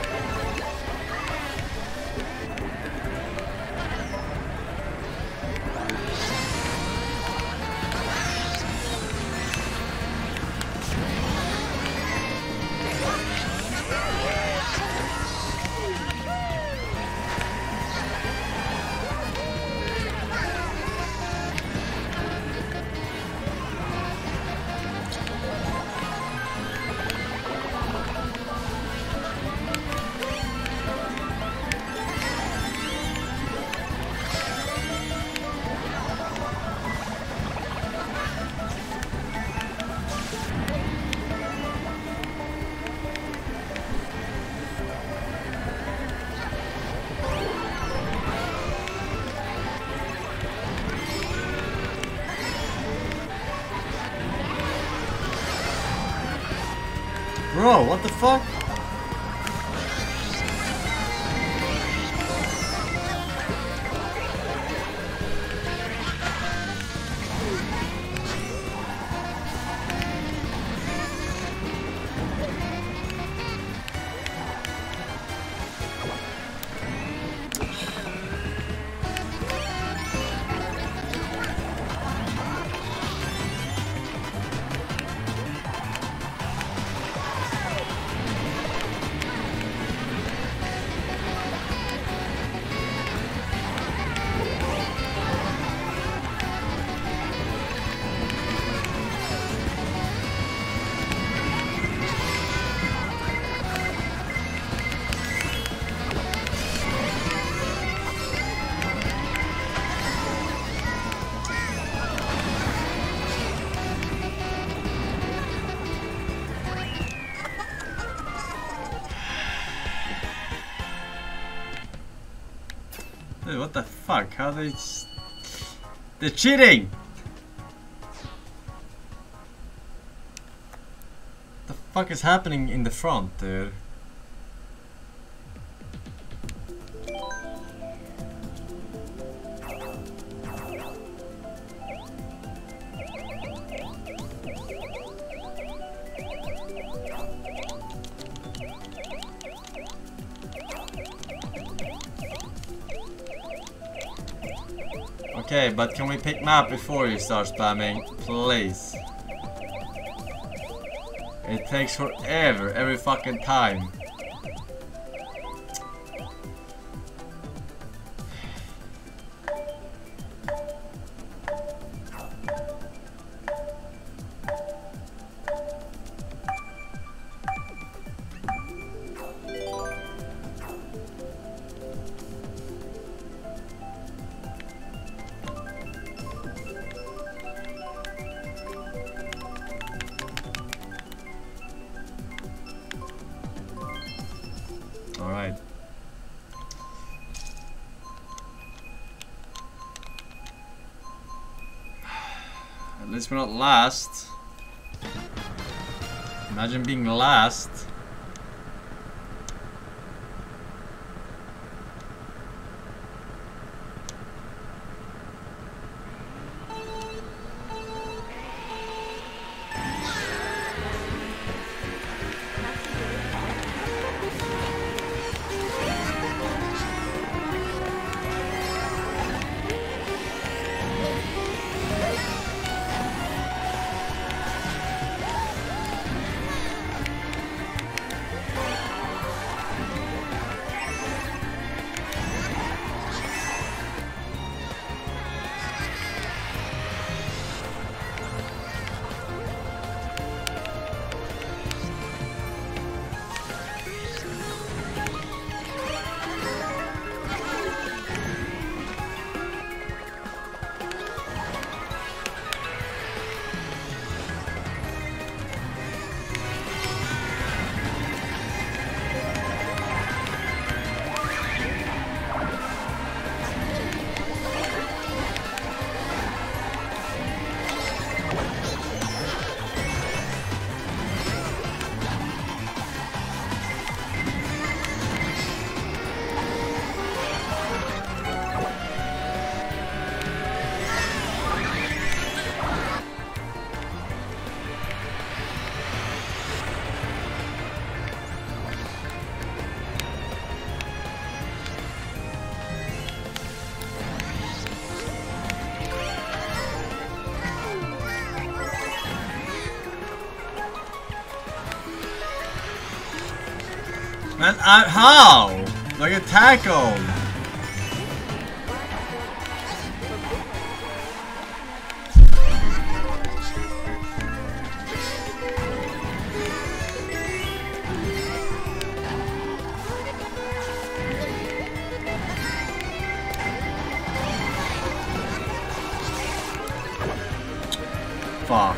Bro, what the fuck? Dude, what the fuck? How they... They're cheating! What the fuck is happening in the front, dude? Okay, but can we pick map before you start spamming? Please. It takes forever, every fucking time. guess we're not last. Imagine being last. And I, how? Like a tackle. Fuck.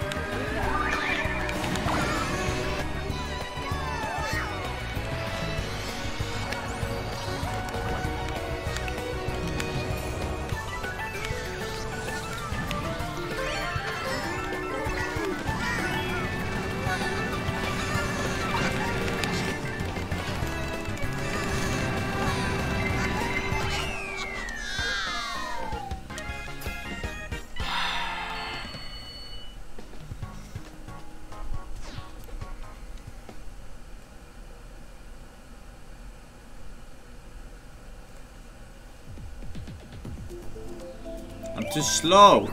I'm too slow.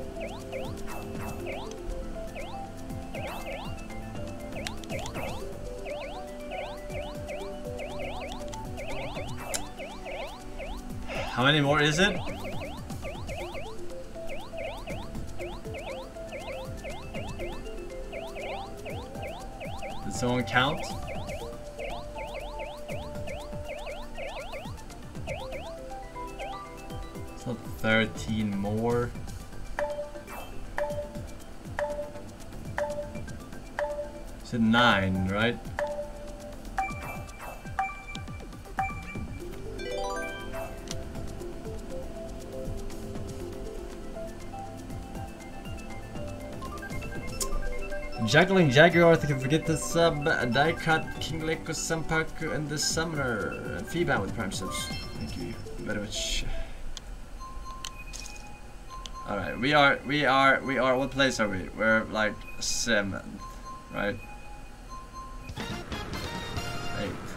How many more is it? Did someone count? thirteen more. Is it nine, right? Juggling Jaguar, thank you for forget the sub. Die Cut, King Leko, Sampaku, and the Summoner. Feedback with Prime subs. Thank you very much. Alright, we are, we are, we are, what place are we? We're like seventh, right? Eighth.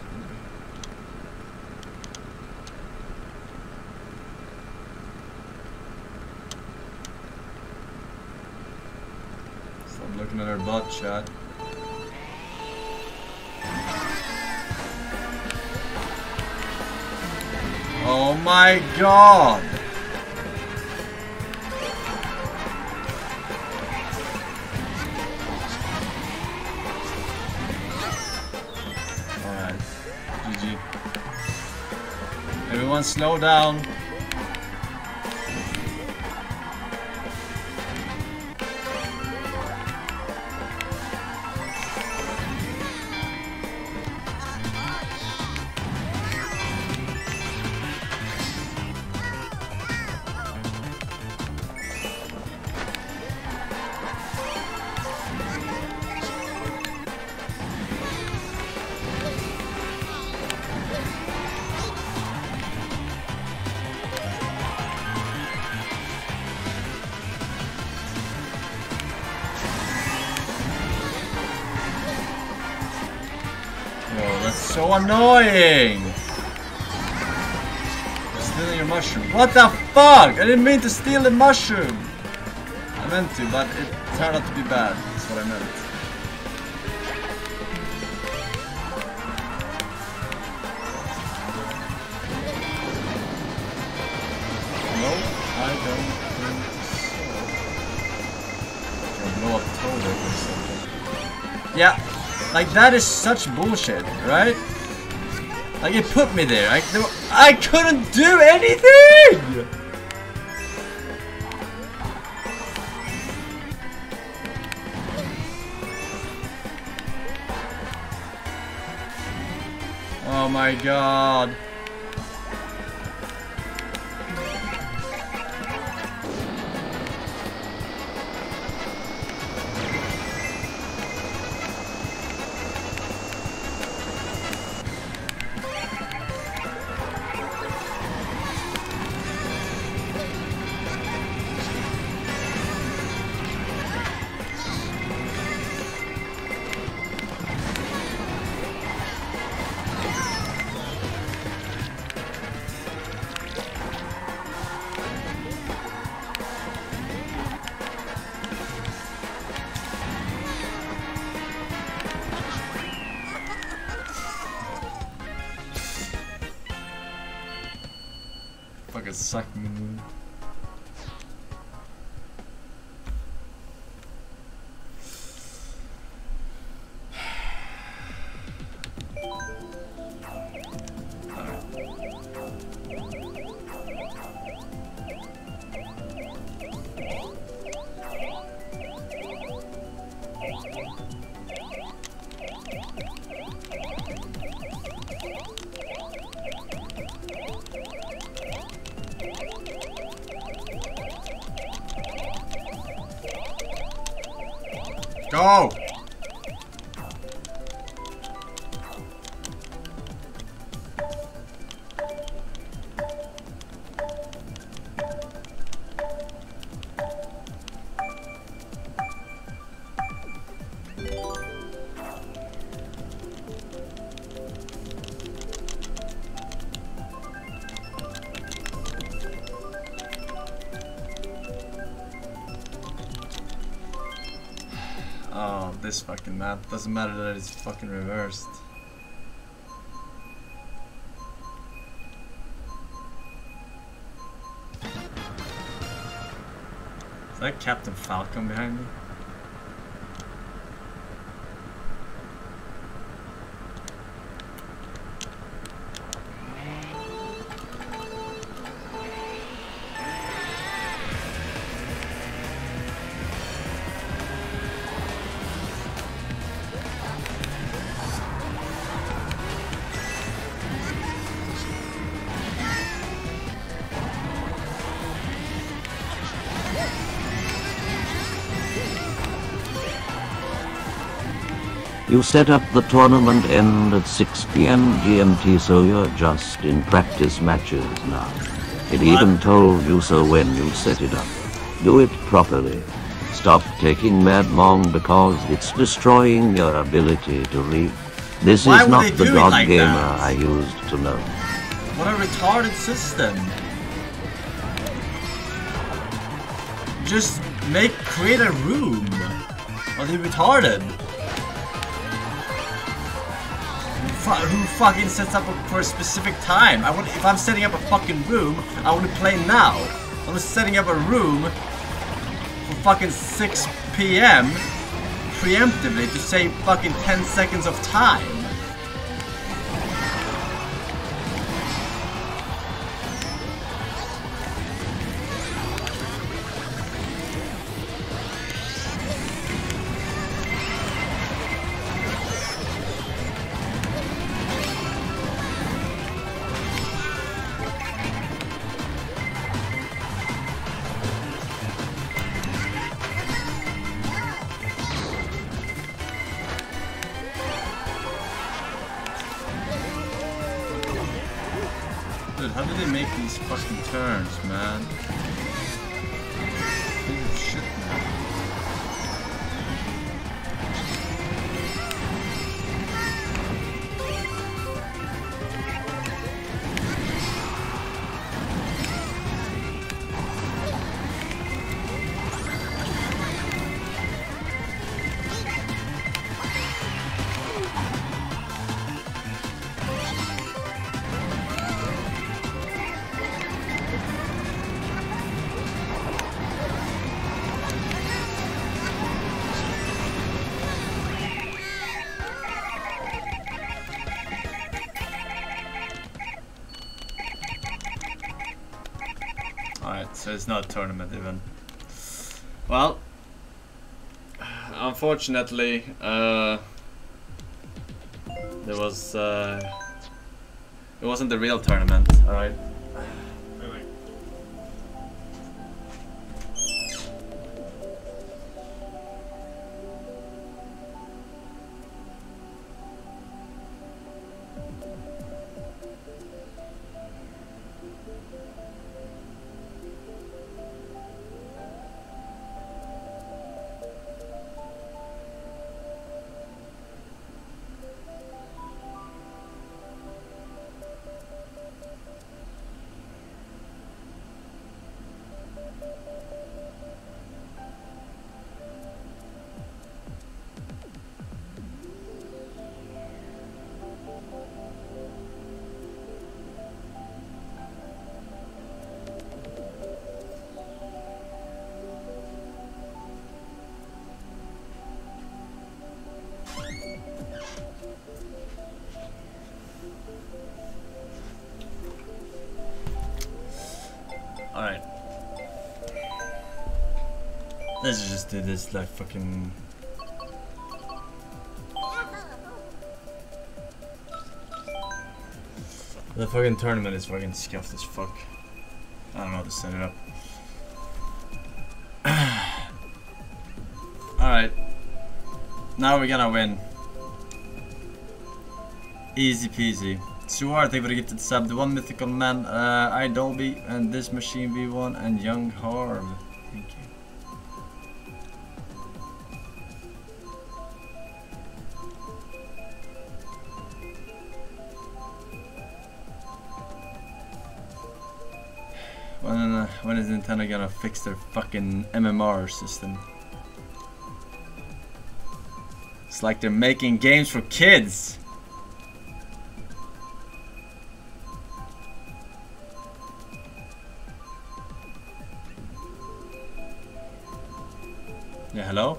Stop looking at our bot chat. Oh my god! Everyone slow down. So annoying! Stealing your mushroom. What the fuck? I didn't mean to steal the mushroom! I meant to, but it turned out to be bad. That's what I meant. No, I don't think so. Can blow up Toad or something. Yeah. Like, that is such bullshit, right? Like, it put me there. I, there were, I couldn't do anything! Oh my god. Fucking sucking. Go! Oh, this fucking map. Doesn't matter that it's fucking reversed. Is that Captain Falcon behind me? You set up the tournament end at six p m G M T, so you're just in practice matches now. It even told you so when you set it up. Do it properly. Stop taking Mad Mong because it's destroying your ability to read. This Why is would not they the do it God like gamer that? I used to know. What a retarded system. Just make, create a room. Are they retarded? Who fucking sets up for a specific time? I would, if I'm setting up a fucking room, I would play now. I was setting up a room for fucking six p m preemptively to save fucking ten seconds of time. Dude, how did they make these fucking turns, man? Holy shit, man. so it's not a tournament even. Well, unfortunately, uh, there was uh, it wasn't the real tournament. All right. Alright. Let's just do this like fucking... The fucking tournament is fucking scuffed as fuck. I don't know how to set it up. Alright. Now we're gonna win. Easy peasy. Suar, thank you for the gifted sub. The one mythical man, uh, iDolby, and this machine V one, and Young Harv. Thank you. When, uh, when is Nintendo gonna fix their fucking M M R system? It's like they're making games for kids. Yeah, hello?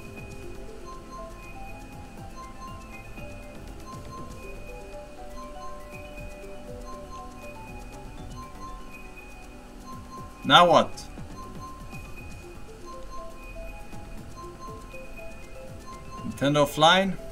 Now what? Nintendo offline?